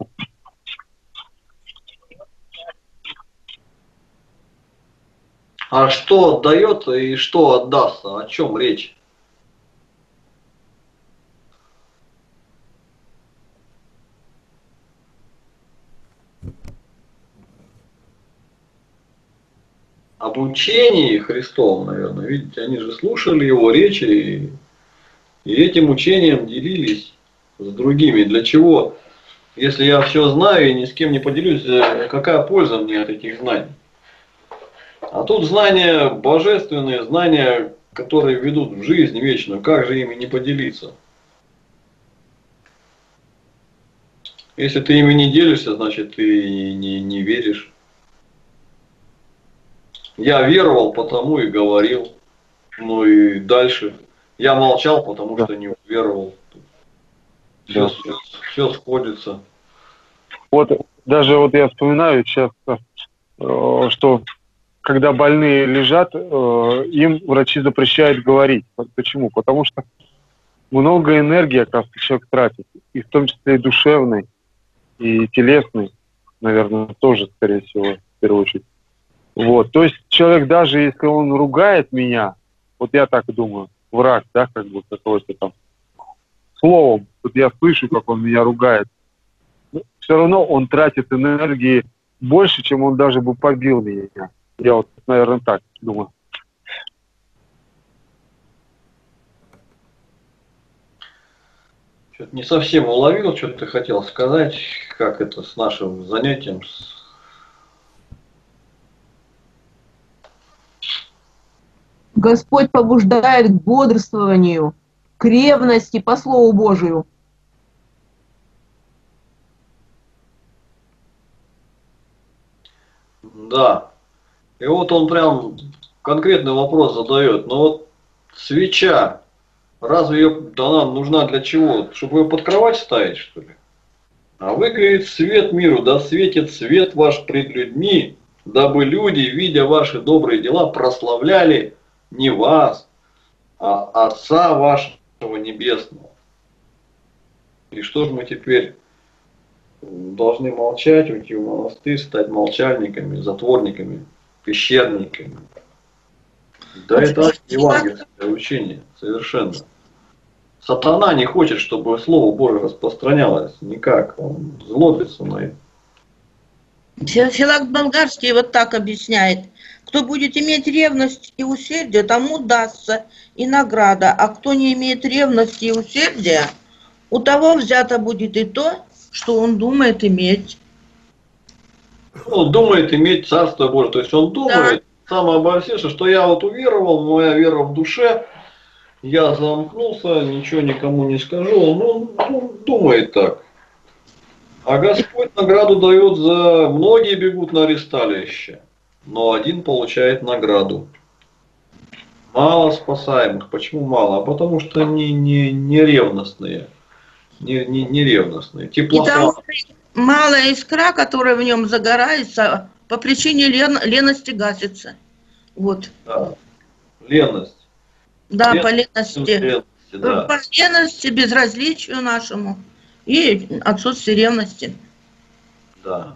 [SPEAKER 1] А что отдает и что отдастся? О чем речь? Об учении Христовом, наверное. Видите, они же слушали его речи и этим учением делились с другими. Для чего? Если я все знаю и ни с кем не поделюсь, какая польза мне от этих знаний? А тут знания божественные, знания, которые ведут в жизнь вечную. Как же ими не поделиться? Если ты ими не делишься, значит ты не веришь. Я веровал, потому и говорил. Ну и дальше. Я молчал, потому что не уверовал. Все сходится.
[SPEAKER 5] Вот даже вот я вспоминаю часто, что когда больные лежат, им врачи запрещают говорить. Почему? Потому что много энергии, оказывается, человек тратит. И в том числе и душевной, и телесной, наверное, тоже, скорее всего, в первую очередь. Вот. То есть человек, даже если он ругает меня, вот я так думаю, враг, да, как бы какой-то там словом, вот я слышу, как он меня ругает, все равно он тратит энергии больше, чем он даже бы побил меня. Я вот, наверное, так думаю.
[SPEAKER 1] Что-то не совсем уловил, что ты хотел сказать, как это с нашим занятием.
[SPEAKER 2] Господь побуждает к бодрствованию, к ревности по Слову Божию.
[SPEAKER 1] Да. И вот он прям конкретный вопрос задает. Но вот свеча, разве она нужна для чего? Чтобы ее под кровать ставить, что ли? А вы, говорит, свет миру, да светит свет ваш пред людьми, дабы люди, видя ваши добрые дела, прославляли не вас, а Отца вашего Небесного. И что же мы теперь должны молчать, уйти в монастырь, стать молчальниками, затворниками, пещерниками? Да это евангельское учение совершенно. Сатана не хочет, чтобы Слово Божие распространялось никак. Он злобится на это.
[SPEAKER 6] Филакт Болгарский вот так объясняет. Кто будет иметь ревность и усердие, тому дастся и награда. А кто не имеет ревности и усердия, у того взято будет и то, что он думает иметь.
[SPEAKER 1] Он думает иметь Царство Божие. То есть он думает, самообольстился, что я вот уверовал, моя вера в душе, я замкнулся, ничего никому не скажу. Он думает так. А Господь награду дает за... Многие бегут на аресталище, но один получает награду. Мало спасаемых. Почему мало? А потому что они не ревностные. Не ревностные.
[SPEAKER 6] И там малая искра, которая в нем загорается, по причине лености гасится. Вот.
[SPEAKER 1] Да. Леность.
[SPEAKER 6] Да, по лености.
[SPEAKER 1] Да.
[SPEAKER 6] По лености, безразличию нашему и отсутствию ревности.
[SPEAKER 1] Да.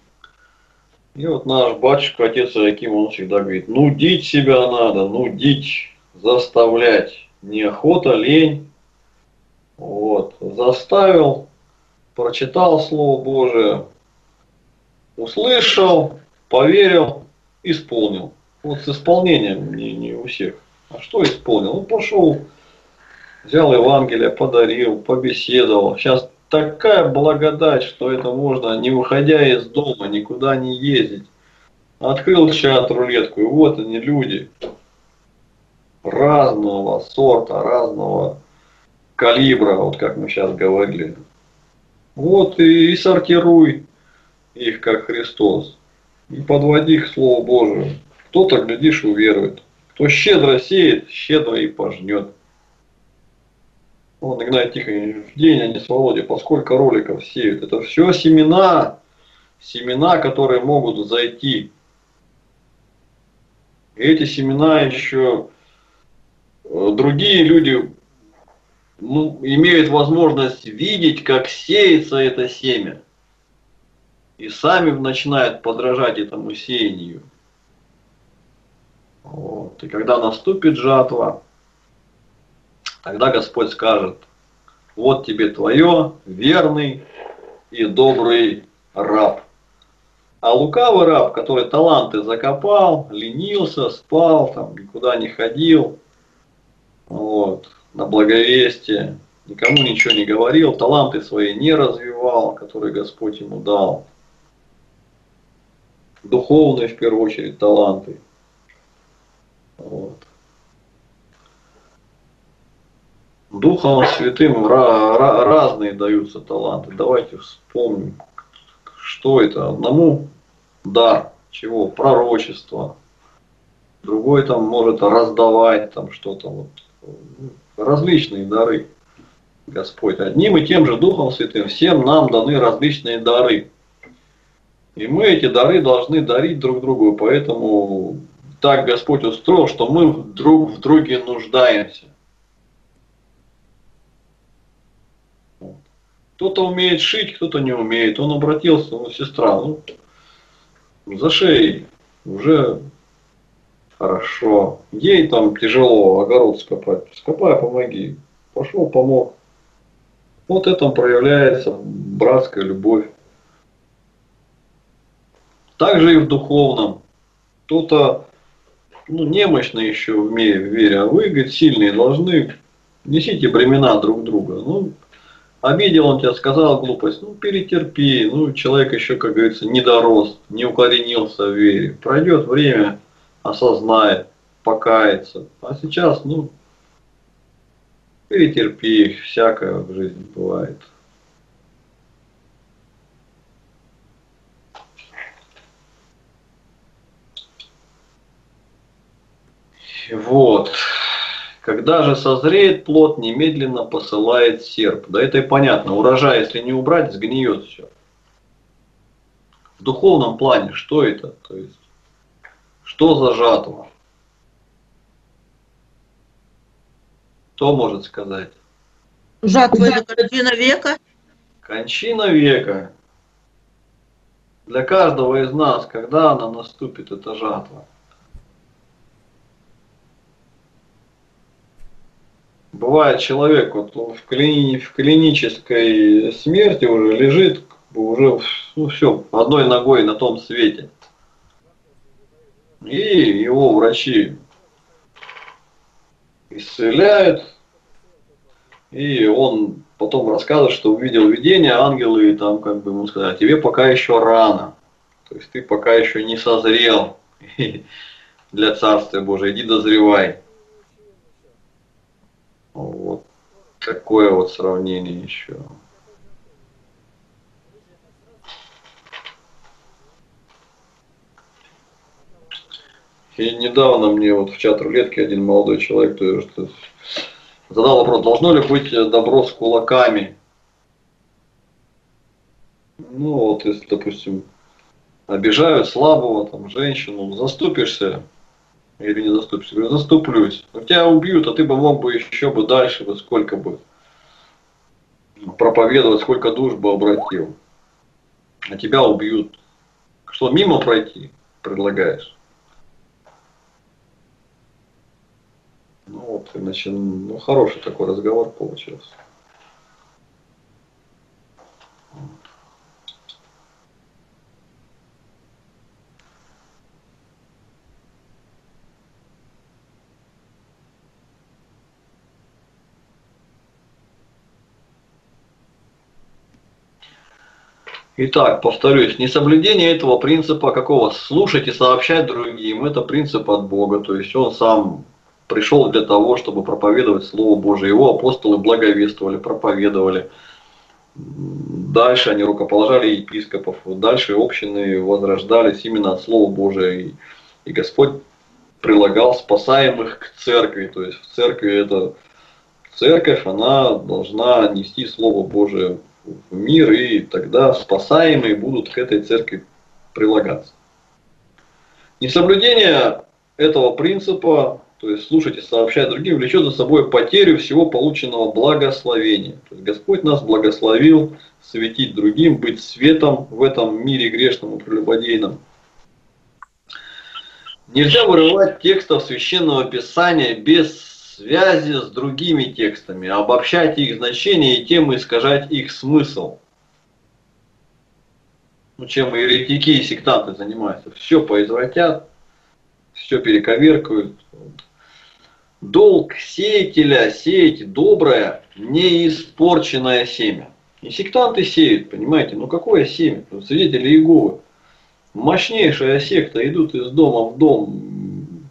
[SPEAKER 1] И вот наш батюшка, отец Иоаким, он всегда говорит, нудить себя надо, нудить, заставлять. Неохота, лень. Вот. Заставил, прочитал Слово Божие, услышал, поверил, исполнил. Вот с исполнением не у всех. А что исполнил? Он пошел, взял Евангелие, подарил, побеседовал. Сейчас такая благодать, что это можно, не выходя из дома, никуда не ездить. Открыл чат-рулетку, и вот они люди разного сорта, разного калибра, вот как мы сейчас говорили. Вот и сортируй их, как Христос. И подводи к Слову Божию. Кто-то, глядишь, уверует. Кто щедро сеет, щедро и пожнет. Вон Игнатий Тихонович в день, а не с Володей, поскольку роликов сеют. Это все семена, которые могут зайти. И эти семена еще другие люди имеют возможность видеть, как сеется это семя. И сами начинают подражать этому сеянию. Вот. И когда наступит жатва, тогда Господь скажет, вот тебе твое, верный и добрый раб. А лукавый раб, который таланты закопал, ленился, спал, там, никуда не ходил, вот, на благовестие, никому ничего не говорил, таланты свои не развивал, которые Господь ему дал. Духовные, в первую очередь, таланты. Вот. Духом Святым разные даются таланты. Давайте вспомним, что это. Одному дар, чего? Пророчество. Другой там может раздавать там что-то. Вот. Различные дары. Господь одним и тем же Духом Святым всем нам даны различные дары. И мы эти дары должны дарить друг другу. Поэтому так Господь устроил, что мы друг в друге нуждаемся. Кто-то умеет шить, кто-то не умеет. Он обратился, сестра, за шеей уже хорошо. Ей там тяжело огород скопать. Скопай, помоги. Пошел, помог. Вот это проявляется братская любовь. Также и в духовном. Кто-то немощный еще в вере, а вы, говорит, сильные должны. Несите бремена друг друга. Обидел он тебя, сказал глупость, перетерпи. Человек еще, как говорится, не дорос, не укоренился в вере. Пройдет время, осознает. покаяться. А сейчас, ну, перетерпи, всякое в жизни бывает. Вот. Когда же созреет плод, немедленно посылает серп. Да это и понятно. Урожай, если не убрать, сгниет все. В духовном плане, что это? То есть, что за жатва? Кто может сказать?
[SPEAKER 6] Жатва — это картина века.
[SPEAKER 1] Кончина века. Для каждого из нас, когда она наступит, эта жатва? Бывает, человек вот в клинической смерти уже лежит, уже, ну все, одной ногой на том свете. И его врачи исцеляют, и он потом рассказывает, что увидел видение, ангелы, и там как бы ему сказали: тебе пока еще рано, то есть ты пока еще не созрел для Царствия Божия, иди дозревай. Вот такое вот сравнение еще. И недавно мне вот в чат рулетки один молодой человек задал вопрос: должно ли быть добро с кулаками? Ну вот, если, допустим, обижают слабого, там, женщину, заступишься или не заступишься? Говорю, заступлюсь. Но тебя убьют, а ты бы мог бы еще бы дальше, бы сколько бы проповедовать, сколько душ бы обратил. А тебя убьют. Что, мимо пройти предлагаешь? Ну вот, иначе, ну, хороший такой разговор получился. Итак, повторюсь, несоблюдение этого принципа какого? Слушать и сообщать другим, это принцип от Бога, то есть он сам пришел для того, чтобы проповедовать Слово Божие. Его апостолы благовествовали, проповедовали. Дальше они рукоположали епископов, дальше общины возрождались именно от Слова Божия. И Господь прилагал спасаемых к церкви, то есть в церкви это церковь, она должна нести Слово Божие в мир, и тогда спасаемые будут к этой церкви прилагаться. Несоблюдение этого принципа, то есть слушать и сообщать другим, влечет за собой потерю всего полученного благословения. То есть Господь нас благословил светить другим, быть светом в этом мире грешном и прелюбодейном. Нельзя вырывать текстов Священного Писания без связи с другими текстами, обобщать их значение и тем искажать их смысл. Ну, чем еретики и сектанты занимаются. Все поизвратят, все перековеркают. Долг сеятеля — сеять доброе, неиспорченное семя. И сектанты сеют, понимаете, ну какое семя? Свидетели Иеговы. Мощнейшая секта, идут из дома в дом.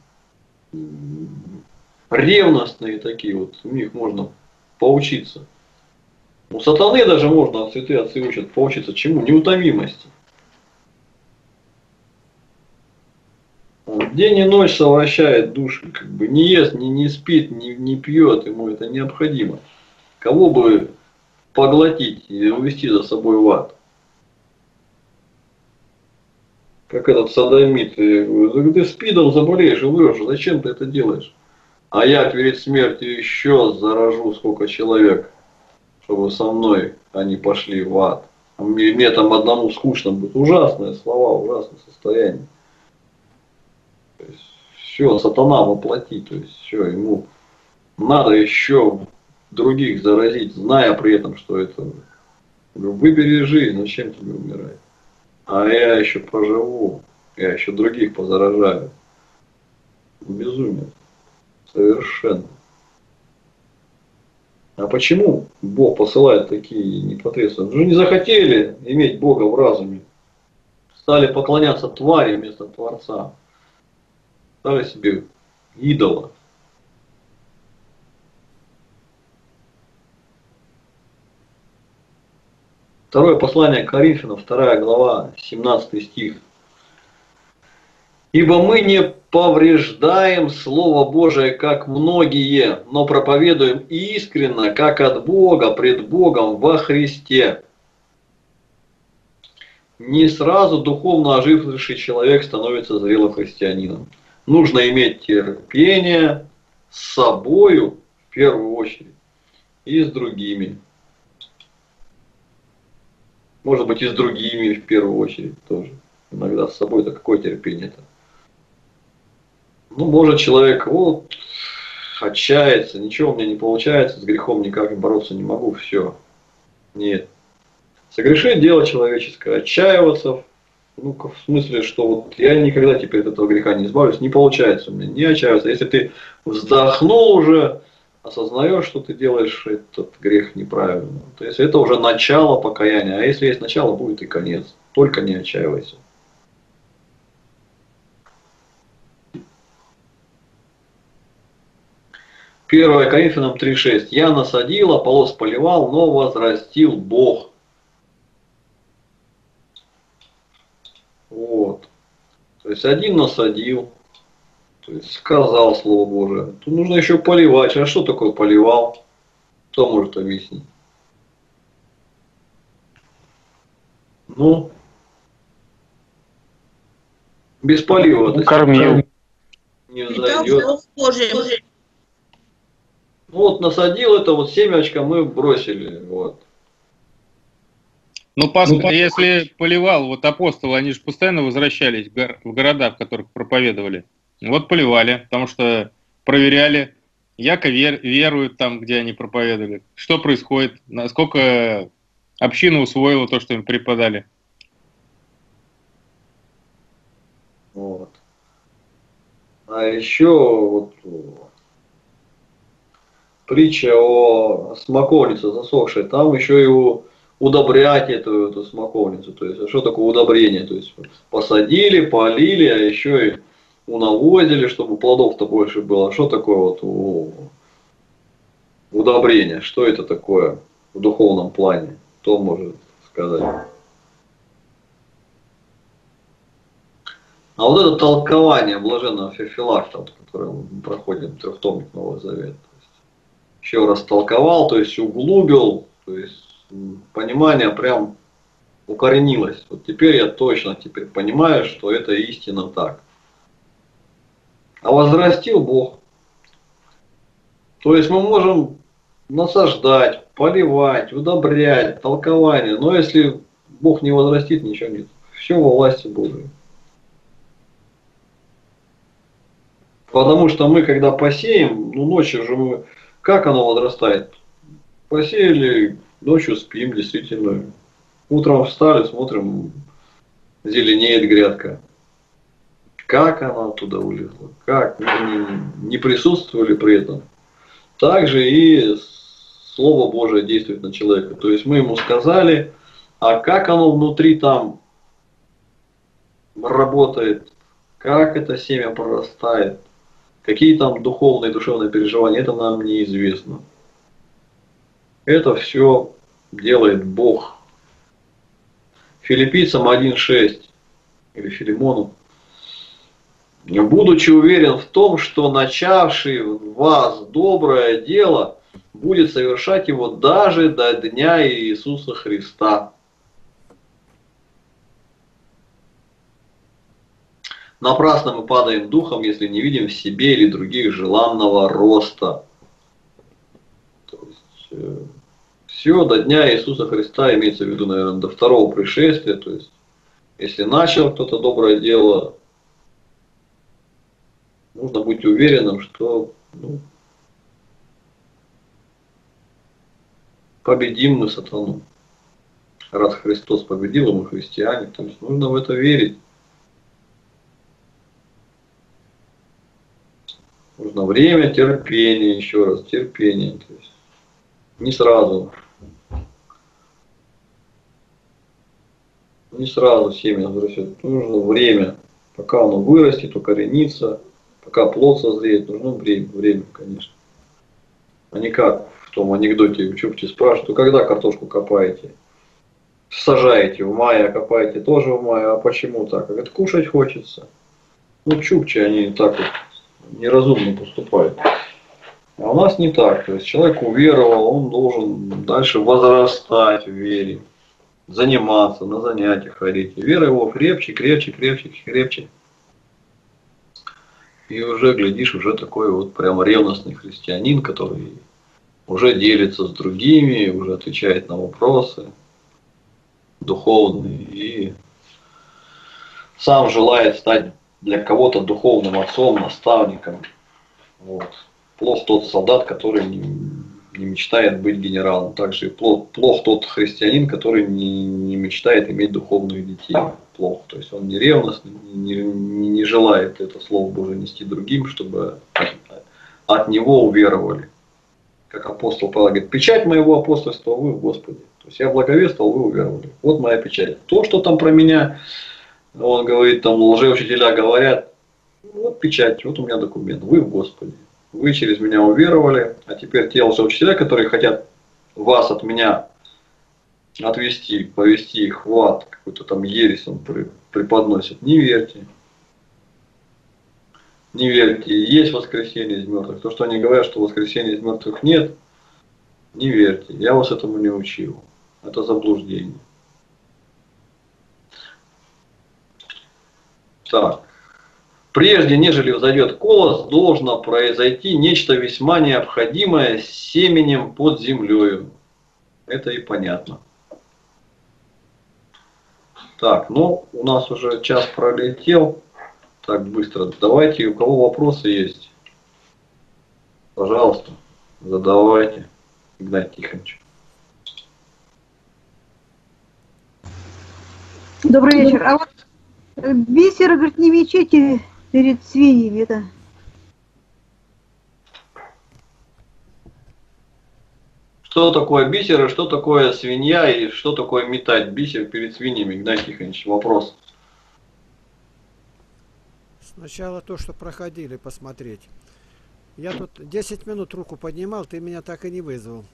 [SPEAKER 1] Ревностные такие вот, у них можно поучиться. У сатаны даже можно, святые отцы учат, поучиться чему? Неутомимости. Он день и ночь совращает души, как бы не ест, не спит, не пьет, ему это необходимо. Кого бы поглотить и увести за собой в ад? Как этот содомит, ты спидом заболеешь и умрешь, зачем ты это делаешь? А я перед смертью еще заражу сколько человек, чтобы со мной они пошли в ад. А мне там одному скучно будет. Ужасные слова, ужасное состояние. То есть, все, сатана воплотить. То есть, все, ему надо еще других заразить, зная при этом, что это... Выбери жизнь, зачем тебе умирать? А я еще проживу, я еще других позаражаю. Безумие. Совершенно. А почему Бог посылает такие непосредственно? Вы же не захотели иметь Бога в разуме. Стали поклоняться твари вместо Творца. Стали себе идола. Второе послание к Коринфянам, 2 глава, 17 стих. «Ибо мы не повреждаем Слово Божие, как многие, но проповедуем искренно, как от Бога, пред Богом во Христе». Не сразу духовно оживший человек становится зрелым христианином. Нужно иметь терпение с собою, в первую очередь, и с другими. Может быть, и с другими в первую очередь тоже. Иногда с собой-то какое терпение-то. Ну, может человек, вот, отчаяется, ничего у меня не получается, с грехом никак бороться не могу, все. Нет. Согрешить дело человеческое, отчаиваться, ну, в смысле, что вот я никогда теперь от этого греха не избавлюсь, не получается у меня, не отчаиваться. Если ты вздохнул уже, осознаешь, что ты делаешь этот грех неправильно. То есть это уже начало покаяния, а если есть начало, будет и конец. Только не отчаивайся. Первое Коринфянам 3:6. «Я насадил, Аполлос поливал, но возрастил Бог». Вот. То есть один насадил, то есть сказал Слово Божие. Тут нужно еще поливать. А что такое поливал? Кто может объяснить? Ну, без полива
[SPEAKER 5] Кормил.
[SPEAKER 1] не
[SPEAKER 6] Питал
[SPEAKER 1] зайдет.
[SPEAKER 6] Слово Божие.
[SPEAKER 1] Ну вот насадил это вот семечко мы бросили. Вот.
[SPEAKER 7] Ну, если поливал, вот апостолы, они же постоянно возвращались в города, в которых проповедовали. Вот поливали, потому что проверяли, яко веруют там, где они проповедовали. Что происходит, насколько община усвоила то, что им преподали.
[SPEAKER 1] Вот. А еще вот притча о смоковнице засохшей, там еще и удобрять эту смоковницу. То есть, что такое удобрение? То есть, посадили, полили, а еще и унавозили, чтобы плодов-то больше было. Что такое вот удобрение? Что это такое в духовном плане? Кто может сказать? А вот это толкование блаженного Феофилакта, которое мы проходим, трехтомник Нового Завета. Еще раз толковал, то есть углубил, то есть понимание прям укоренилось. Вот теперь я точно понимаю, что это истинно так. А возрастил Бог. То есть мы можем насаждать, поливать, удобрять, толкование. Но если Бог не возрастит, ничего нет. Все во власти Божией. Потому что мы, когда посеем, ну ночью же мы, как оно возрастает? Посеяли, ночью спим, действительно. Утром встали, смотрим, зеленеет грядка. Как она оттуда вылезла? Как? Мы не присутствовали при этом. Также и Слово Божие действует на человека. То есть мы ему сказали, а как оно внутри там работает, как это семя прорастает, какие там духовные, душевные переживания, это нам неизвестно. Это все делает Бог. Филиппийцам 1:6 или Филимону. Будучи уверен в том, что начавший в вас доброе дело будет совершать его даже до дня Иисуса Христа. Напрасно мы падаем духом, если не видим в себе или других желанного роста. То есть, все до дня Иисуса Христа, имеется в виду, наверное, до второго пришествия. То есть, если начал кто-то доброе дело, нужно быть уверенным, что победим мы сатану. Раз Христос победил, и мы христиане, то есть нужно в это верить. Нужно время, терпение, еще раз, терпение. То есть не сразу. Не сразу семя вырастет. Нужно время, пока оно вырастет, укоренится. Пока плод созреет, нужно время, конечно. А не как в том анекдоте в Чукче спрашивают: вы когда картошку копаете? Сажаете в мае, а копаете тоже в мае. А почему так? Говорят, кушать хочется. Ну, Чукчи, они так вот неразумно поступают. А у нас не так. То есть человек уверовал, он должен дальше возрастать в вере, заниматься, на занятия ходить. И вера его крепче, крепче, крепче, крепче. И уже, глядишь, уже такой вот прям ревностный христианин, который уже делится с другими, уже отвечает на вопросы духовные и сам желает стать для кого-то духовным отцом, наставником. Вот. Плох тот солдат, который не мечтает быть генералом. Также плох тот христианин, который не мечтает иметь духовных детей. Плох. То есть он не ревностный, не желает это Слово Божие нести другим, чтобы от него уверовали. Как апостол Павел говорит: печать моего апостольства вы в Господе. То есть я благовествовал, вы уверовали. Вот моя печать. То, что там про меня, он говорит, там лжеучителя говорят, вот печать, вот у меня документ, вы в Господе. Вы через меня уверовали, а теперь те лжеучителя, которые хотят вас от меня отвести, повести их в ад, какую-то там ересь он преподносит, не верьте. Не верьте, есть воскресение из мертвых. То, что они говорят, что воскресения из мертвых нет, не верьте. Я вас этому не учил. Это заблуждение. Так. Прежде, нежели взойдет колос, должно произойти нечто весьма необходимое с семенем под землею. Это и понятно. Так, ну, у нас уже час пролетел. Так быстро. Давайте, у кого вопросы есть, пожалуйста, задавайте. Игнатий Тихонович.
[SPEAKER 8] Добрый вечер. А вот бисер, говорит, не мечите перед свиньями, это...
[SPEAKER 1] Что такое бисер и что такое свинья и что такое метать бисер перед свиньями, Игнатий Тихонович? Вопрос.
[SPEAKER 4] Сначала то, что проходили, посмотреть. Я тут 10 минут руку поднимал, ты меня так и не вызвал.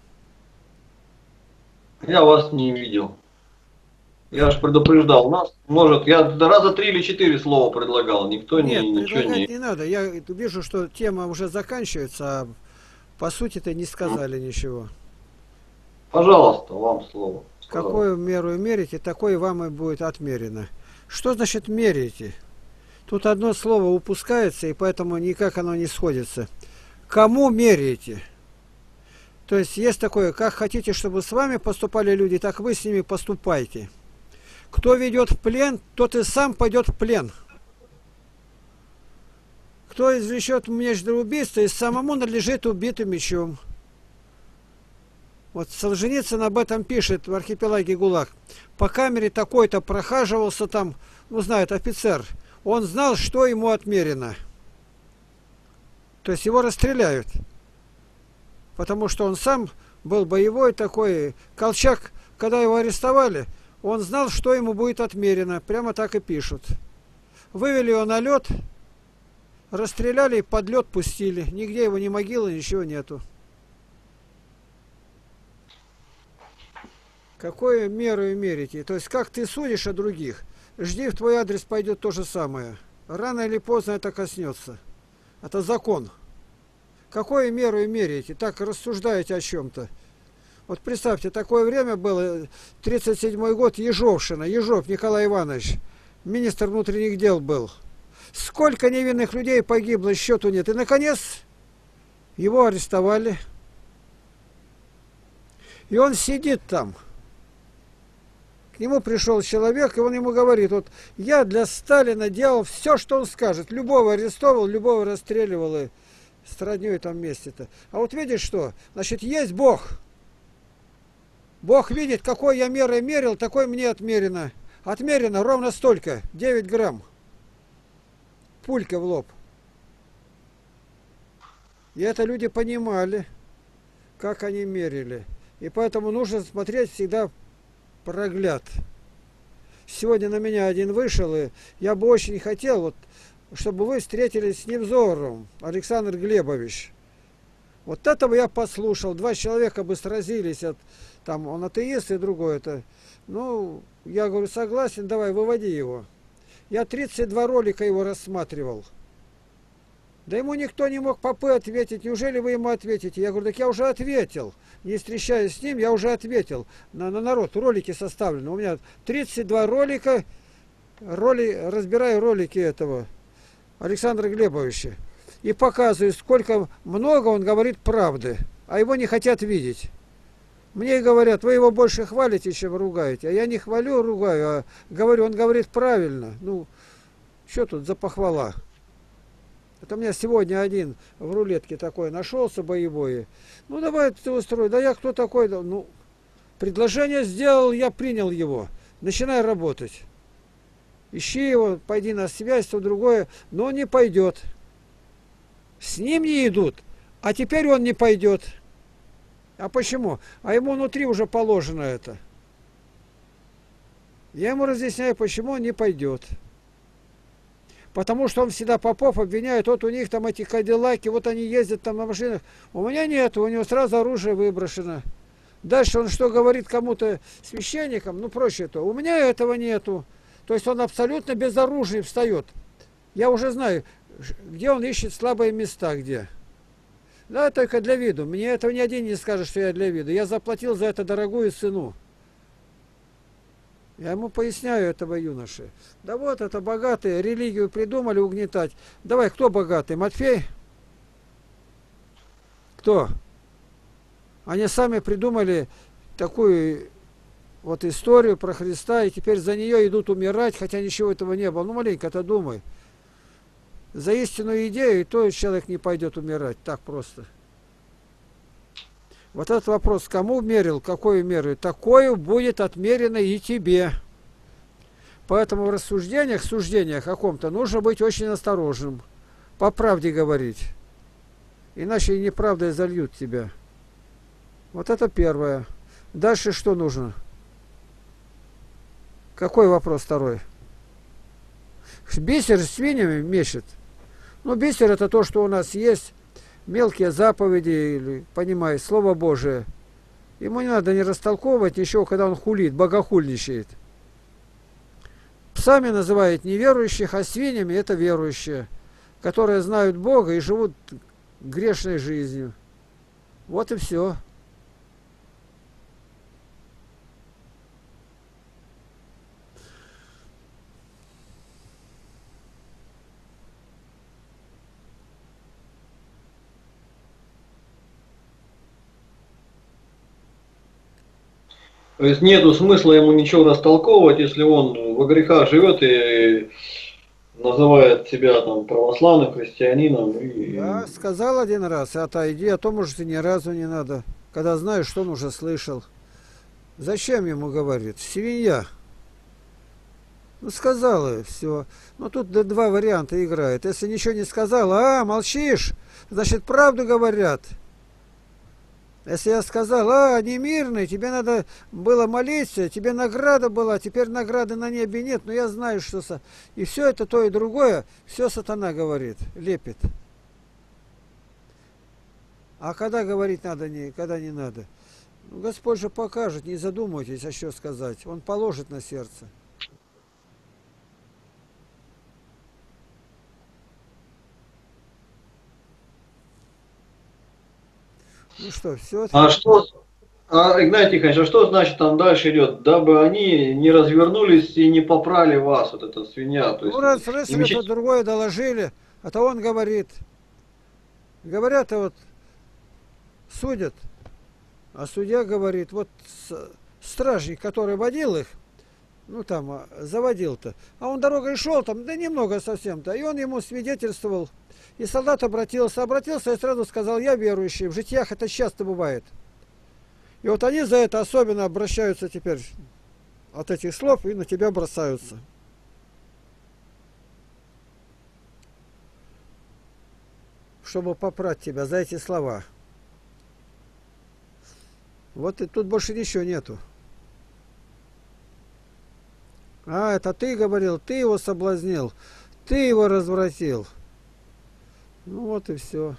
[SPEAKER 1] Я вас не видел. Я же предупреждал нас. Может, я раза 3 или 4 слова предлагал. Никто
[SPEAKER 4] Нет,
[SPEAKER 1] ничего
[SPEAKER 4] предлагать не надо. Я вижу, что тема уже заканчивается, а по сути-то не сказали ничего.
[SPEAKER 1] Пожалуйста, вам слово.
[SPEAKER 4] Какую меру мерите, такое вам и будет отмерено. Что значит меряете? Тут одно слово упускается, и поэтому никак оно не сходится. Кому меряете? То есть есть такое: как хотите, чтобы с вами поступали люди, так вы с ними поступайте. Кто ведет в плен, тот и сам пойдет в плен. Кто извлечет меч для убийства, и самому надлежит убитым мечом. Вот Солженицын об этом пишет в архипелаге ГУЛАГ. По камере такой-то прохаживался там, ну, знает офицер. Он знал, что ему отмерено. То есть его расстреляют. Потому что он сам был боевой такой. Колчак, когда его арестовали, он знал, что ему будет отмерено. Прямо так и пишут. Вывели его на лед, расстреляли и под лед пустили. Нигде его ни могилы, ничего нету. Какую меру мерите? То есть как ты судишь о других? Жди, в твой адрес пойдет то же самое. Рано или поздно это коснется. Это закон. Какую меру меряете? Так рассуждаете о чем-то. Вот представьте, такое время было, 37-й год, Ежовщина, Ежов Николай Иванович, министр внутренних дел был. Сколько невинных людей погибло, счету нет. И, наконец, его арестовали. И он сидит там. К нему пришел человек, и он ему говорит: вот я для Сталина делал все, что он скажет. Любого арестовал, любого расстреливал и строднёй там месте-то. А вот видишь что? Значит, есть Бог. Бог видит, какой я мерой мерил, такой мне отмерено. Отмерено ровно столько, 9 грамм. Пулька в лоб. И это люди понимали, как они мерили. И поэтому нужно смотреть всегда прогляд. Сегодня на меня один вышел, и я бы очень хотел, вот чтобы вы встретились с Невзоровым, Александр Глебович. Вот этого я послушал. Два человека бы сразились, там он атеист и другой это. Ну, я говорю, согласен, давай, выводи его. Я 32 ролика его рассматривал. Да ему никто не мог попы ответить. Неужели вы ему ответите? Я говорю, так я уже ответил. Не встречаясь с ним, я уже ответил. На народ ролики составлены. У меня 32 ролика. Разбираю ролики этого Александра Глебовича. И показываю, сколько много он говорит правды. А его не хотят видеть. Мне говорят, вы его больше хвалите, чем ругаете. А я не хвалю, ругаю, а говорю, он говорит правильно. Ну, что тут за похвала? Это у меня сегодня один в рулетке такой нашелся боевой. Ну, давай ты устрой. Да я кто такой? Ну, предложение сделал, я принял его. Начинай работать. Ищи его, пойди на связь, то другое. Но он не пойдет. С ним не идут. А теперь он не пойдет. А почему? А ему внутри уже положено это. Я ему разъясняю, почему он не пойдет. Потому что он всегда попов обвиняет, вот у них там эти кадиллаки, вот они ездят там на машинах. У меня нет, у него сразу оружие выброшено. Дальше он что говорит кому-то, священникам, ну проще то. У меня этого нету. То есть он абсолютно безоружный встает. Я уже знаю, где он ищет слабые места, где. Да, только для виду. Мне этого ни один не скажет, что я для виду. Я заплатил за это дорогую цену. Я ему поясняю этого юноши. Да вот это богатые, религию придумали угнетать. Давай, кто богатый? Матфей? Кто? Они сами придумали такую вот историю про Христа, и теперь за нее идут умирать, хотя ничего этого не было. Ну, маленько-то думай. За истинную идею и то человек не пойдет умирать. Так просто. Вот этот вопрос, кому мерил, какую меру, такое будет отмерено и тебе. Поэтому в рассуждениях, суждениях о ком-то нужно быть очень осторожным. По правде говорить. Иначе и неправдой зальют тебя. Вот это первое. Дальше что нужно? Какой вопрос второй? Бисер с свиньями мешет. Ну, бисер это то, что у нас есть. Мелкие заповеди, или, понимаешь, Слово Божие. Ему не надо не растолковывать ничего, когда он хулит, богохульничает. Псами называют неверующих, а свиньями это верующие, которые знают Бога и живут грешной жизнью. Вот и все.
[SPEAKER 1] То есть нету смысла ему ничего растолковывать, если он во грехах живет и называет себя там православным христианином.
[SPEAKER 4] Я сказал один раз, отойди, а то, может, и ни разу не надо. Когда знаешь, что он уже слышал. Зачем ему говорит? Свинья. Ну, сказала, все. Но тут два варианта играет. Если ничего не сказала, молчишь, значит, правду говорят. Если я сказал, они мирные, тебе надо было молиться, тебе награда была, теперь награды на небе нет, но я знаю, что... И все это, то и другое, все сатана говорит, лепит. А когда говорить надо, когда не надо? Ну, Господь же покажет, не задумывайтесь, а что сказать. Он положит на сердце. Ну что, все.
[SPEAKER 1] Игнатий Тихонович, а что значит там дальше идет? Дабы они не развернулись и не попрали вас, вот эта свинья. То есть,
[SPEAKER 4] ну, раз это другое доложили, а то он говорит. Говорят, вот судят, а судья говорит, вот стражник, который водил их, ну там, заводил-то, а он дорогой шел, там, да немного совсем-то, и он ему свидетельствовал. И солдат обратился и сразу сказал, я верующий. В житиях это часто бывает. И вот они за это особенно обращаются теперь от этих слов и на тебя бросаются. Чтобы попрать тебя за эти слова. Вот и тут больше ничего нету. А, это ты говорил, ты его соблазнил. Ты его развратил. Ну вот и все.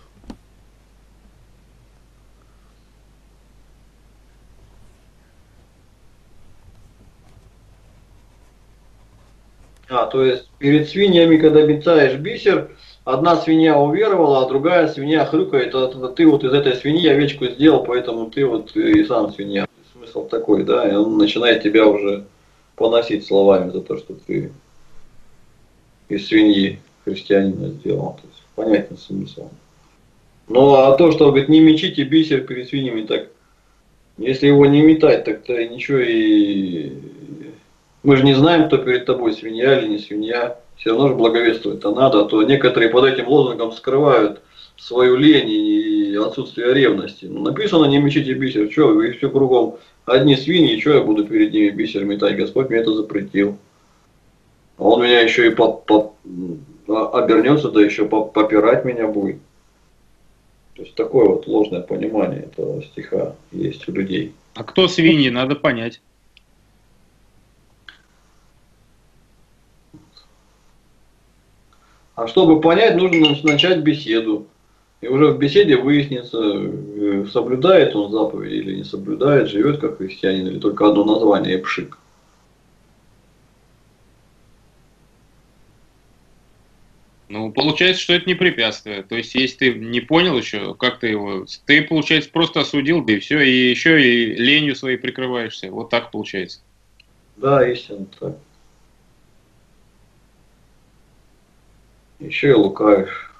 [SPEAKER 1] То есть перед свиньями, когда метаешь бисер, одна свинья уверовала, а другая свинья хрюкает, ты вот из этой свиньи овечку сделал, поэтому ты вот и сам свинья. Смысл такой, да, и он начинает тебя уже поносить словами за то, что ты из свиньи христианина сделал. То есть понятен смысл. Ну а то, что говорит, не мечите бисер перед свиньями, так если его не метать, так-то ничего и... Мы же не знаем, кто перед тобой, свинья или не свинья. Все равно же благовествовать-то надо, а то некоторые под этим лозунгом скрывают свою лень и отсутствие ревности. Ну, написано, не мечите бисер, что вы все кругом одни свиньи, что я буду перед ними бисер метать, Господь мне это запретил. А он меня еще и обернется, да еще попирать меня будет. То есть такое вот ложное понимание этого стиха есть у людей.
[SPEAKER 7] А кто свиньи, надо понять.
[SPEAKER 1] А чтобы понять, нужно начать беседу. И уже в беседе выяснится, соблюдает он заповеди или не соблюдает, живет как христианин, или только одно название – пшик.
[SPEAKER 7] Ну, получается, что это не препятствие. То есть, если ты не понял еще, как ты его... Ты, получается, просто осудил, да и все, и еще и ленью своей прикрываешься. Вот так получается.
[SPEAKER 1] Да, истинно так. Еще и лукавишь.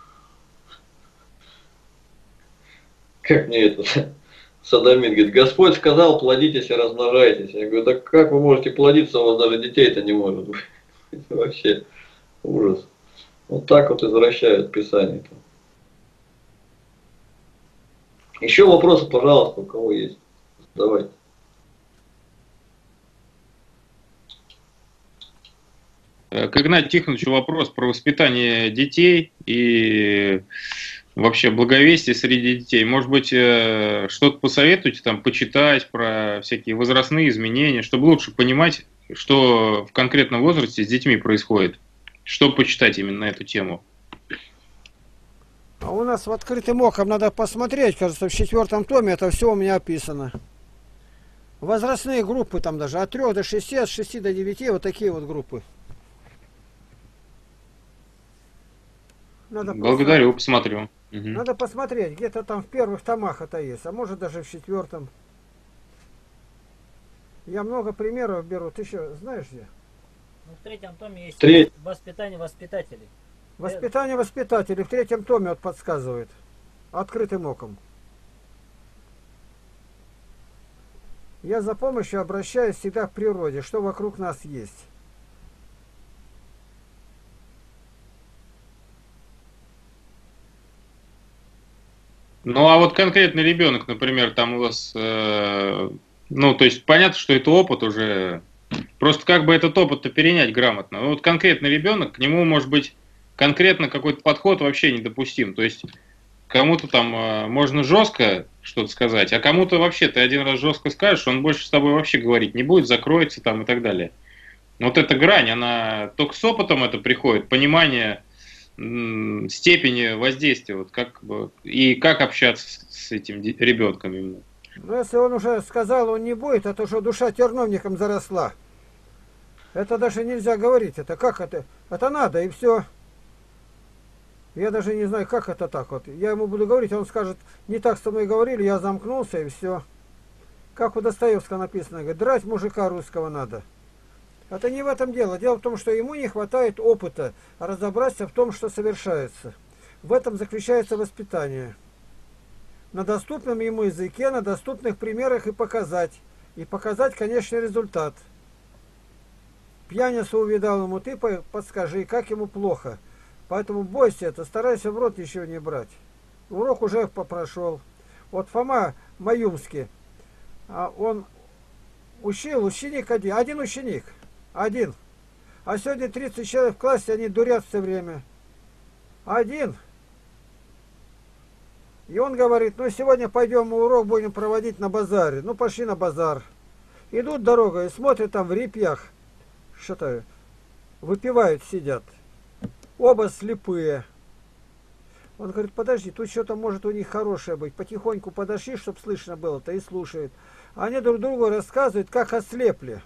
[SPEAKER 1] Как мне это Садомит говорит, Господь сказал, плодитесь и размножайтесь. Я говорю, так как вы можете плодиться, у вас даже детей-то не может быть. Вообще ужас. Вот так вот извращают Писание. Еще вопросы, пожалуйста, у кого есть. Давайте.
[SPEAKER 7] К Игнатию Тихоновичу вопрос про воспитание детей и вообще благовестие среди детей. Может быть, что-то посоветуете, там, почитать про всякие возрастные изменения, чтобы лучше понимать, что в конкретном возрасте с детьми происходит. Что почитать именно на эту тему?
[SPEAKER 4] А у нас в открытым оком надо посмотреть, кажется, в 4 томе это все у меня описано. Возрастные группы там даже от 3 до 6, от 6 до 9, вот такие вот группы. Надо
[SPEAKER 7] Благодарю, посмотрю.
[SPEAKER 4] Надо посмотреть, где-то там в первых томах это есть, а может даже в 4. Я много примеров беру. Ты еще знаешь где?
[SPEAKER 9] Ну, в 3 томе есть воспитание воспитателей.
[SPEAKER 4] Воспитание воспитателей в 3 томе вот подсказывает. Открытым оком. Я за помощью обращаюсь всегда к природе, что вокруг нас есть.
[SPEAKER 7] Ну, а вот конкретный ребенок, например, там у вас, ну, то есть понятно, что это опыт уже, просто как бы этот опыт-то перенять грамотно. Ну, вот конкретный ребенок, к нему может быть конкретно какой-то подход вообще недопустим. То есть кому-то там можно жестко что-то сказать, а кому-то вообще ты один раз жестко скажешь, он больше с тобой вообще говорить не будет, закроется там и так далее. Вот эта грань, она только с опытом это приходит, понимание степени воздействия, вот как бы, и как общаться с этим ребенком именно.
[SPEAKER 4] Ну, если он уже сказал, он не будет, а то, что душа терновником заросла. Это даже нельзя говорить. Это как это? Это надо, и все. Я даже не знаю, как это так вот. Я ему буду говорить, он скажет, не так со мной говорили, я замкнулся, и все. Как у Достоевского написано, говорит, драть мужика русского надо. Это не в этом дело. Дело в том, что ему не хватает опыта разобраться в том, что совершается. В этом заключается воспитание. На доступном ему языке, на доступных примерах и показать. И показать конечный результат. Пьяницу увидал ему, ты подскажи, как ему плохо. Поэтому бойся это, старайся в рот еще не брать. Урок уже прошел. Вот Фома Маюмский, он ученик один ученик. Один. А сегодня 30 человек в классе, они дурят все время. Один. И он говорит, ну сегодня пойдем мы урок будем проводить на базаре. Ну пошли на базар. Идут дорогой и смотрят там в репьях. Что-то выпивают, сидят. оба слепые. Он говорит, подожди, тут что-то может у них хорошее быть. Потихоньку подошли, чтобы слышно было-то, и слушают. Они друг другу рассказывают, как ослепли.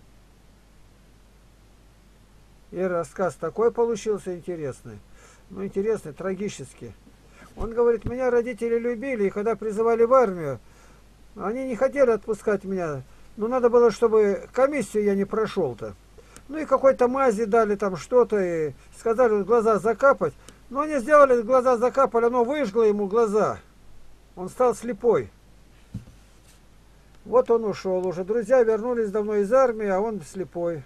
[SPEAKER 4] И рассказ такой получился интересный. Ну, интересный, трагический. Он говорит, меня родители любили, и когда призывали в армию, они не хотели отпускать меня. Но надо было, чтобы комиссию я не прошел-то. Ну и какой-то мази дали там что-то, и сказали глаза закапать. Но они сделали, глаза закапали, оно выжгло ему глаза. Он стал слепой. Вот он ушел уже. Друзья вернулись давно из армии, а он слепой.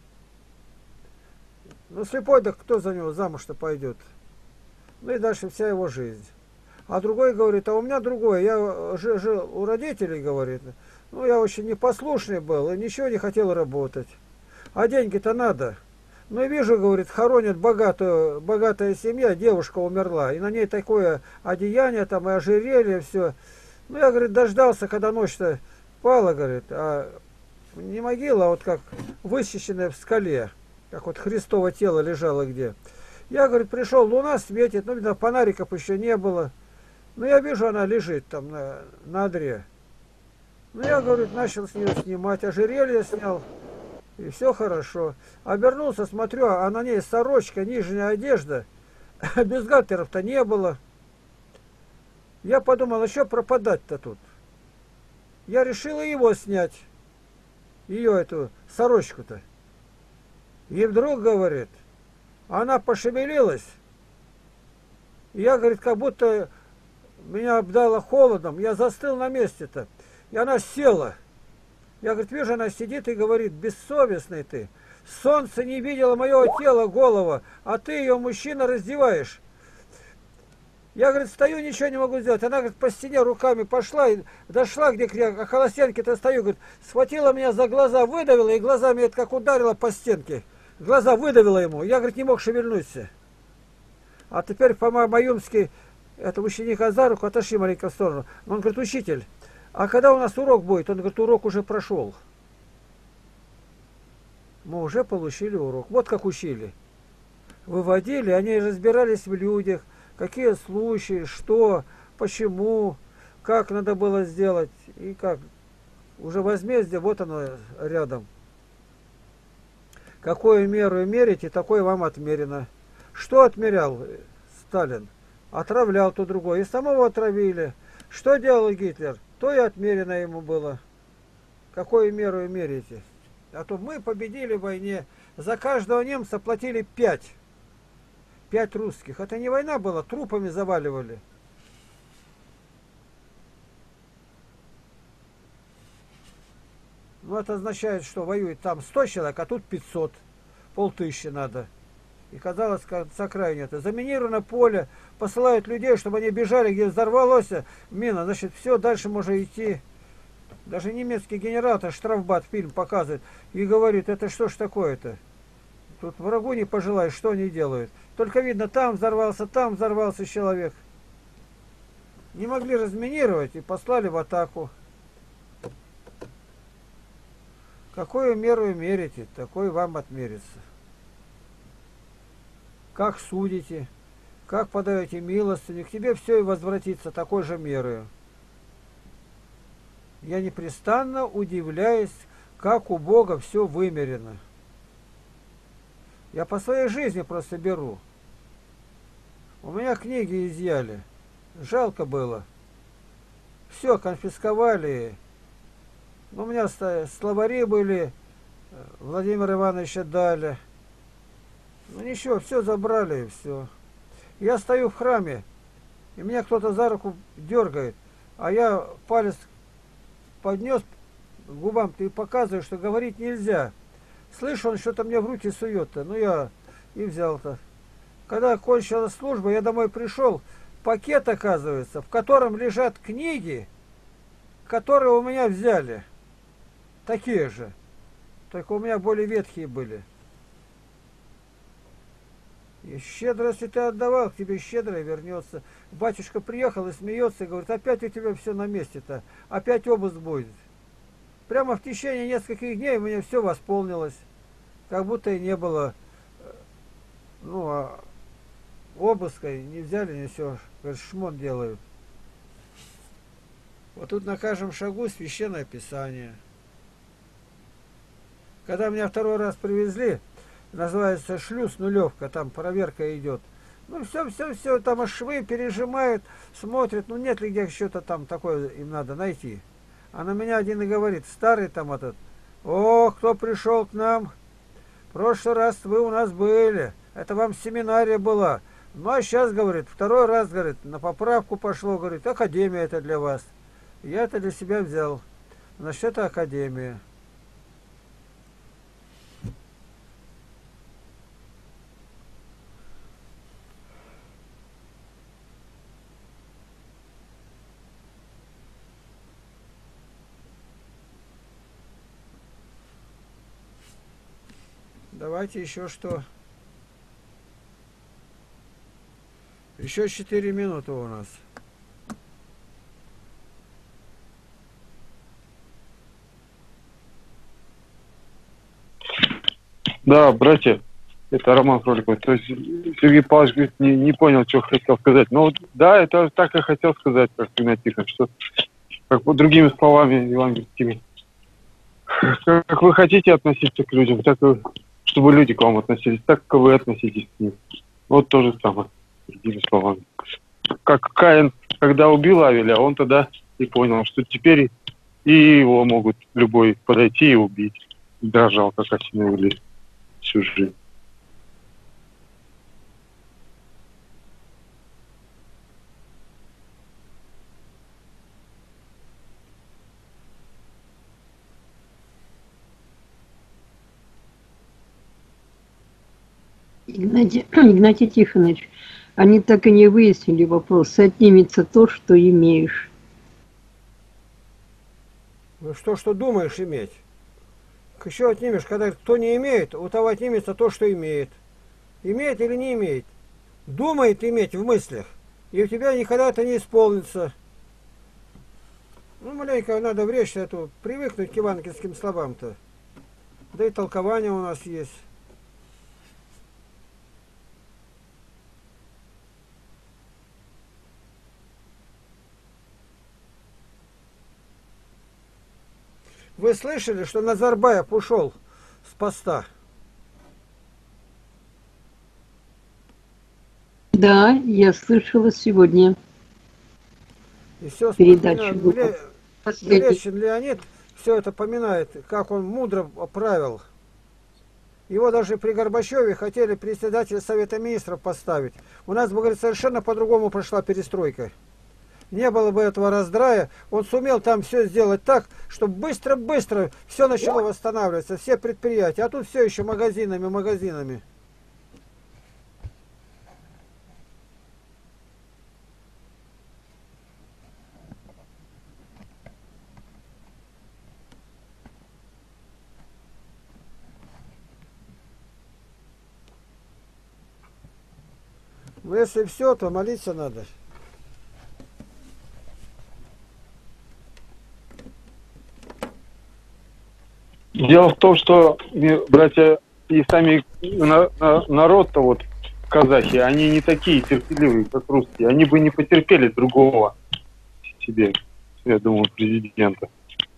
[SPEAKER 4] Ну слепой, да кто за него замуж-то пойдет? Ну и дальше вся его жизнь. А другой говорит, а у меня другое. Я жил у родителей, говорит. Ну я очень непослушный был и ничего не хотел работать. А деньги-то надо. Ну и вижу, говорит, хоронят богатая семья, девушка умерла. И на ней такое одеяние, там и ожерелье, все. Ну я, говорит, дождался, когда ночь-то пала, говорит. А не могила, а вот как высеченная в скале. Как вот Христово тело лежало где. Я, говорит, пришел, луна светит, ну, видно, фонариков еще не было. Ну, я вижу, она лежит там на одре. Ну, я, говорит, начал с нее снимать, ожерелье снял, и все хорошо. Обернулся, смотрю, а на ней сорочка, нижняя одежда, бюстгальтеров-то не было. Я подумал, а что пропадать-то тут? Я решил и его снять, ее эту сорочку-то. И вдруг, говорит, она пошевелилась. И я, говорит, как будто меня обдало холодом. Я застыл на месте-то. И она села. Я, говорит, вижу, она сидит и говорит, бессовестный ты. Солнце не видело моего тела, голова, а ты ее, мужчина, раздеваешь. Я, говорит, стою, ничего не могу сделать. Она, говорит, по стене руками пошла и дошла, где я около стенки-то стою, говорит, схватила меня за глаза, выдавила, и глазами это как ударила по стенке. Глаза выдавила ему. Я, говорит, не мог шевельнуться. А теперь по-моюмски, это ученика за руку, отошли маленько в сторону. Он говорит, учитель, а когда у нас урок будет? Он говорит, урок уже прошел. Мы уже получили урок. Вот как учили. Выводили, они разбирались в людях, какие случаи, что, почему, как надо было сделать. И как. Уже возмездие, вот оно рядом. Какую меру мерите, такое вам отмерено. Что отмерял Сталин? Отравлял то другое. И самого отравили. Что делал Гитлер? То и отмерено ему было. Какую меру мерите? А то мы победили в войне. За каждого немца платили 5. 5 русских. Это не война была, трупами заваливали. Ну, это означает, что воюет там 100 человек, а тут 500. 500 надо. И казалось, конца края нет. Заминировано поле, посылают людей, чтобы они бежали, где взорвалась мина. Значит, все, дальше можно идти. Даже немецкий генерал, Штрафбат, фильм показывает, и говорит, это что ж такое-то? Тут врагу не пожелаешь, что они делают. Только видно, там взорвался человек. Не могли разминировать и послали в атаку. Какую меру мерите, такой вам отмерится. Как судите, как подаете милостыню, к тебе все и возвратится такой же мерою. Я непрестанно удивляюсь, как у Бога все вымерено. Я по своей жизни просто беру. У меня книги изъяли. Жалко было. Все конфисковали. У меня словари были, Владимира Ивановича дали. Ну ничего, все забрали и все. Я стою в храме, и меня кто-то за руку дергает, а я палец поднес к губам и показываю, что говорить нельзя. Слышу, он что-то мне в руки сует-то. Ну я и взял-то. Когда кончилась служба, я домой пришел, пакет, оказывается, в котором лежат книги, которые у меня взяли. Такие же. Только у меня более ветхие были. И щедро, если ты отдавал, к тебе щедро вернется. Батюшка приехал и смеется, и говорит, опять у тебя все на месте-то, опять обыск будет. Прямо в течение нескольких дней у меня все восполнилось. Как будто и не было, обыска, не взяли, не все. Говорит, шмон делают. Вот тут на каждом шагу священное писание. Когда меня второй раз привезли, называется шлюз, нулевка, там проверка идет. Ну все, там аж швы пережимают, смотрят, ну нет ли где что-то там такое им надо найти. А на меня один и говорит, старый там этот, о, кто пришел к нам, в прошлый раз вы у нас были, это вам семинария была. Ну а сейчас, говорит, второй раз, говорит, на поправку пошло, говорит, академия это для вас. Я это для себя взял. Значит, это академия. Давайте еще что. Еще 4 минуты у нас.
[SPEAKER 5] Да, братья, это Роман Кроликов. То есть Сергей Павлович говорит, не понял, что хотел сказать. Но да, это так и хотел сказать, как Игнат Тихонович, что как другими словами евангельскими. Как вы хотите относиться к людям, так и чтобы люди к вам относились, так как вы относитесь к ним. Вот то же самое, другими словами. Как Каин, когда убил Авеля, он тогда и понял, что теперь и его могут любой подойти и убить. Дрожал, как осиновый лист всю жизнь.
[SPEAKER 8] Игнатий Тихонович, они так и не выяснили вопрос, отнимется то, что имеешь.
[SPEAKER 4] Ну что думаешь иметь? Еще отнимешь, когда кто не имеет, у того отнимется то, что имеет. Имеет или не имеет. Думает иметь в мыслях, и у тебя никогда это не исполнится. Ну, маленько надо в речь эту привыкнуть к евангельским словам-то. Да и толкование у нас есть. Вы слышали, что Назарбаев ушел с поста?
[SPEAKER 8] Да, я слышала сегодня.
[SPEAKER 4] И все
[SPEAKER 8] Передачу была.
[SPEAKER 4] Лечин Леонид все это поминает, как он мудро правил. Его даже при Горбачеве хотели председателя Совета Министров поставить. У нас, говорит, совершенно по-другому прошла перестройка. Не было бы этого раздрая, он сумел там все сделать так, чтобы быстро-быстро все начало восстанавливаться, все предприятия, а тут все еще магазинами. Но если все, то молиться надо.
[SPEAKER 5] Дело в том, что, братья, и сами народ-то вот казахи, они не такие терпеливые, как русские. Они бы не потерпели другого себе, я думаю, президента.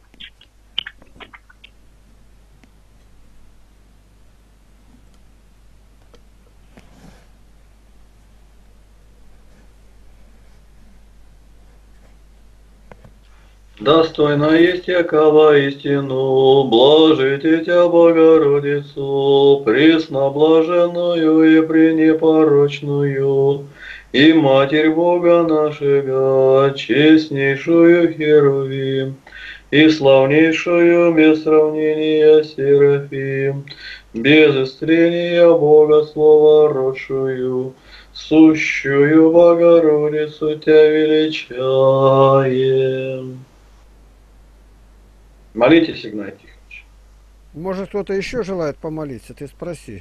[SPEAKER 1] Достойно есть якова истину, блажите Тя, Богородицу, пресноблаженную и пренепорочную, и Матерь Бога нашего, честнейшую Херувим, и славнейшую без сравнения Серафим, без истления Бога Слова родшую, сущую Богородицу Тя величаем. Молитесь, Игнатий Тихонович.
[SPEAKER 4] Может, кто-то еще желает помолиться, ты спроси.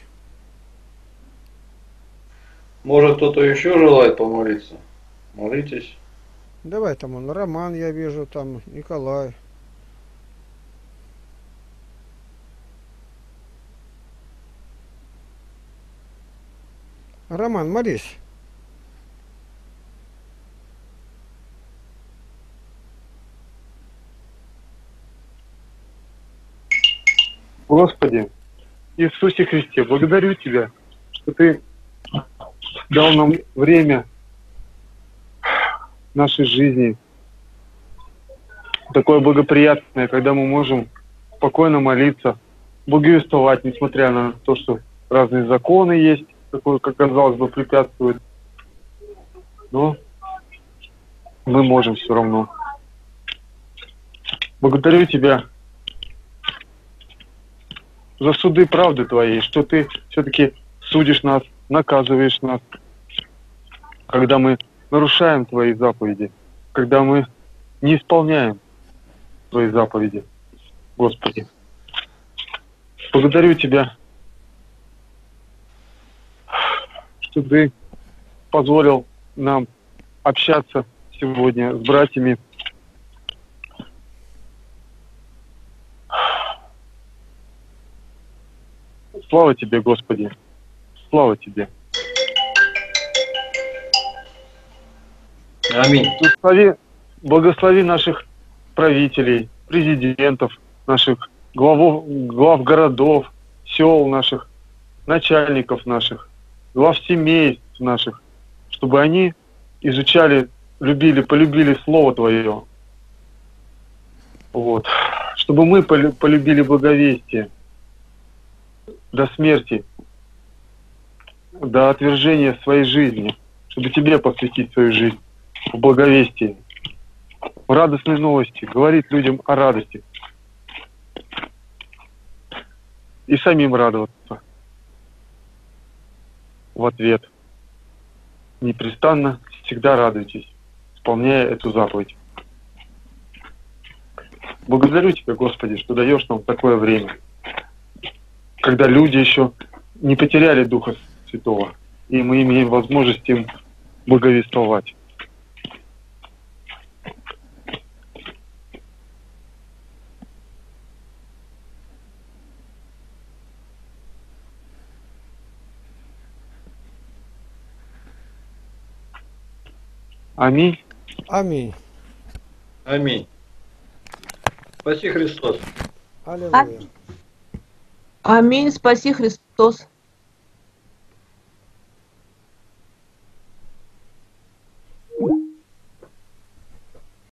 [SPEAKER 1] Может, кто-то еще желает помолиться? Молитесь.
[SPEAKER 4] Давай, там он, Роман, я вижу, там Николай. Роман, молись.
[SPEAKER 5] Господи, Иисусе Христе, благодарю Тебя, что Ты дал нам время нашей жизни, такое благоприятное, когда мы можем спокойно молиться, благовествовать, несмотря на то, что разные законы есть, такое, как казалось бы, препятствует. Но мы можем все равно. Благодарю Тебя за суды правды Твоей, что Ты все-таки судишь нас, наказываешь нас, когда мы нарушаем Твои заповеди, когда мы не исполняем Твои заповеди, Господи. Благодарю Тебя, что Ты позволил нам общаться сегодня с братьями. Слава Тебе, Господи! Слава Тебе!
[SPEAKER 1] Аминь.
[SPEAKER 5] Благослови наших правителей, президентов, наших глав городов, сел наших, начальников наших, глав семейств наших, чтобы они изучали, любили, полюбили Слово Твое. Вот. Чтобы мы полюбили благовестие до смерти, до отвержения своей жизни, чтобы Тебе посвятить свою жизнь в благовестии, в радостной новости, говорить людям о радости и самим радоваться в ответ. Непрестанно всегда радуйтесь, исполняя эту заповедь. Благодарю Тебя, Господи, что даешь нам такое время, когда люди еще не потеряли Духа Святого, и мы имеем возможность им благовествовать. Аминь.
[SPEAKER 4] Аминь.
[SPEAKER 1] Аминь. Спаси Христос.
[SPEAKER 4] Аллилуйя.
[SPEAKER 2] Аминь. Спаси Христос.